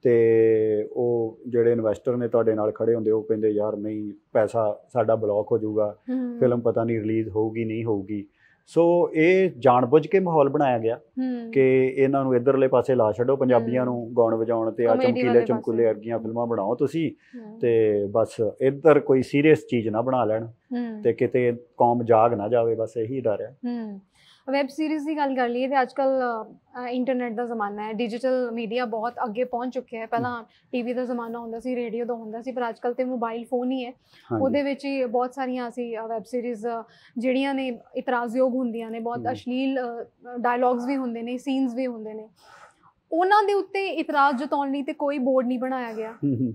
ਤੇ ਉਹ ਜਿਹੜੇ ਇਨਵੈਸਟਰ ਨੇ ਤੁਹਾਡੇ ਨਾਲ ਖੜੇ ਹੁੰਦੇ ਉਹ ਕਹਿੰਦੇ ਯਾਰ ਨਹੀਂ ਪੈਸਾ ਸਾਡਾ ਬਲੌਕ ਹੋ ਜਾਊਗਾ, ਫਿਲਮ ਪਤਾ ਨਹੀਂ ਰਿਲੀਜ਼ ਹੋਊਗੀ ਨਹੀਂ ਹੋਊਗੀ। ਸੋ ਇਹ ਜਾਣਬੁੱਝ ਕੇ ਮਾਹੌਲ ਬਣਾਇਆ ਗਿਆ ਕਿ ਇਹਨਾਂ ਨੂੰ ਇੱਧਰਲੇ ਪਾਸੇ ਲਾ ਛੱਡੋ, ਪੰਜਾਬੀਆਂ ਨੂੰ ਗਾਉਣ ਵਜਾਉਣ ਤੇ ਆ ਚਮਕੀਲੇ ਚਮਕੂਲੇ ਵਰਗੀਆਂ ਫਿਲਮਾਂ ਬਣਾਓ ਤੁਸੀਂ ਤੇ ਬਸ ਇੱਧਰ ਕੋਈ ਸੀਰੀਅਸ ਚੀਜ਼ ਨਾ ਬਣਾ ਲੈਣ ਤੇ ਕਿਤੇ ਕੌਮ ਜਾਗ ਨਾ ਜਾਵੇ, ਬਸ ਇਹੀ ਡਰ ਆ। ਵੈਬ ਸੀਰੀਜ਼ ਦੀ ਗੱਲ ਕਰ ਲਈਏ ਤੇ ਅੱਜ ਕੱਲ੍ਹ ਇੰਟਰਨੈਟ ਦਾ ਜ਼ਮਾਨਾ ਹੈ, ਡਿਜੀਟਲ ਮੀਡੀਆ ਬਹੁਤ ਅੱਗੇ ਪਹੁੰਚ ਚੁੱਕਿਆ ਹੈ। ਪਹਿਲਾਂ ਟੀਵੀ ਦਾ ਜ਼ਮਾਨਾ ਹੁੰਦਾ ਸੀ, ਰੇਡੀਓ ਦਾ ਹੁੰਦਾ ਸੀ, ਪਰ ਅੱਜ ਕੱਲ੍ਹ ਤੇ ਮੋਬਾਈਲ ਫੋਨ ਹੀ ਹੈ, ਉਹਦੇ ਵਿੱਚ ਹੀ ਬਹੁਤ ਸਾਰੀਆਂ ਅਸੀਂ ਵੈਬ ਸੀਰੀਜ਼ ਜਿਹੜੀਆਂ ਨੇ ਇਤਰਾਜ਼ਯੋਗ ਹੁੰਦੀਆਂ ਨੇ, ਬਹੁਤ ਅਸ਼ਲੀਲ ਡਾਇਲੌਗਸ ਵੀ ਹੁੰਦੇ ਨੇ, ਸੀਨਸ ਵੀ ਹੁੰਦੇ ਨੇ, ਉਹਨਾਂ ਦੇ ਉੱਤੇ ਇਤਰਾਜ਼ ਜਤਾਉਣ ਲਈ ਤੇ ਕੋਈ ਬੋਰਡ ਨਹੀਂ ਬਣਾਇਆ ਗਿਆ।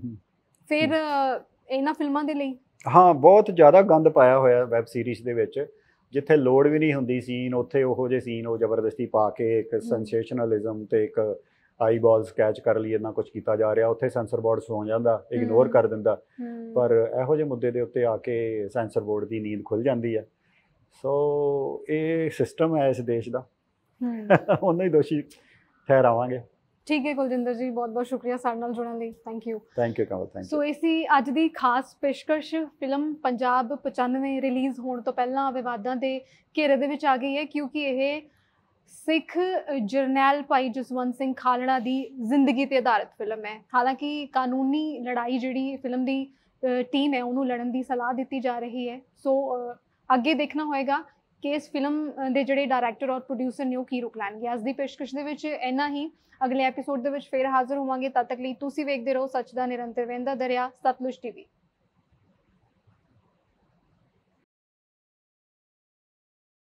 ਫਿਰ ਇਹਨਾਂ ਫਿਲਮਾਂ ਦੇ ਲਈ ਹਾਂ ਬਹੁਤ ਜ਼ਿਆਦਾ ਗੰਦ ਪਾਇਆ ਹੋਇਆ ਵੈਬ ਸੀਰੀਜ਼ ਦੇ ਵਿੱਚ, ਜਿੱਥੇ ਲੋੜ ਵੀ ਨਹੀਂ ਹੁੰਦੀ ਸੀਨ ਉੱਥੇ ਉਹੋ ਜਿਹੇ ਸੀਨ ਉਹ ਜ਼ਬਰਦਸਤੀ ਪਾ ਕੇ ਇੱਕ ਸੈਂਸੇਸ਼ਨਲਿਜ਼ਮ ਤੇ ਇੱਕ ਆਈ ਬਾਲਸ ਕੈਚ ਕਰ ਲਈ ਇੰਨਾ ਕੁਛ ਕੀਤਾ ਜਾ ਰਿਹਾ। ਉੱਥੇ ਸੈਂਸਰ ਬੋਰਡ ਸੌਂ ਜਾਂਦਾ, ਇਗਨੋਰ ਕਰ ਦਿੰਦਾ, ਪਰ ਇਹੋ ਜਿਹੇ ਮੁੱਦੇ ਦੇ ਉੱਤੇ ਆ ਕੇ ਸੈਂਸਰ ਬੋਰਡ ਦੀ ਨੀਂਦ ਖੁੱਲ੍ਹ ਜਾਂਦੀ ਹੈ। ਸੋ ਇਹ ਸਿਸਟਮ ਹੈ ਇਸ ਦੇਸ਼ ਦਾ, ਉਹਨੂੰ ਹੀ ਦੋਸ਼ੀ ਠਹਿਰਾਵਾਂਗੇ। ਠੀਕ ਹੈ ਕੁਲਜਿੰਦਰ ਜੀ, ਬਹੁਤ ਬਹੁਤ ਸ਼ੁਕਰੀਆ ਸਾਡੇ ਨਾਲ ਜੁੜਨ ਲਈ। Thank you. Thank you Kamal, thank you. So ਇਹ ਸੀ ਅੱਜ ਦੀ ਖਾਸ ਪੇਸ਼ਕਸ਼। ਫਿਲਮ ਪੰਜਾਬ ਪਚਾਨਵੇਂ ਰਿਲੀਜ਼ ਹੋਣ ਤੋਂ ਪਹਿਲਾਂ ਵਿਵਾਦਾਂ ਦੇ ਘੇਰੇ ਦੇ ਵਿੱਚ ਆ ਗਈ ਹੈ ਕਿਉਂਕਿ ਇਹ ਸਿੱਖ ਜਰਨੈਲ ਭਾਈ ਜਸਵੰਤ ਸਿੰਘ ਖਾਲੜਾ ਦੀ ਜ਼ਿੰਦਗੀ 'ਤੇ ਆਧਾਰਿਤ ਫਿਲਮ ਹੈ। ਹਾਲਾਂਕਿ ਕਾਨੂੰਨੀ ਲੜਾਈ ਜਿਹੜੀ ਫਿਲਮ ਦੀ ਟੀਮ ਹੈ ਉਹਨੂੰ ਲੜਨ ਦੀ ਸਲਾਹ ਦਿੱਤੀ ਜਾ ਰਹੀ ਹੈ। ਸੋ ਅੱਗੇ ਦੇਖਣਾ ਹੋਏਗਾ ਕਿ ਇਸ ਫਿਲਮ ਦੇ ਜਿਹੜੇ ਡਾਇਰੈਕਟਰ ਔਰ ਪ੍ਰੋਡਿਊਸਰ ਨੇ ਉਹ ਕੀ ਰੁਕ ਲੈਣਗੇ। ਅੱਜ ਦੀ ਪੇਸ਼ਕਸ਼ ਦੇ ਵਿੱਚ ਇੰਨਾ ਹੀ। ਅਗਲੇ ਐਪੀਸੋਡ ਦੇ ਵਿੱਚ ਫਿਰ ਹਾਜ਼ਰ ਹੋਵਾਂਗੇ। ਤਦ ਤੱਕ ਲਈ ਤੁਸੀਂ ਵੇਖਦੇ ਰਹੋ ਸੱਚ ਦਾ ਨਿਰੰਤਰ ਵਹਿੰਦਾ ਦਰਿਆ, ਸਤਲੁਜ ਟੀਵੀ।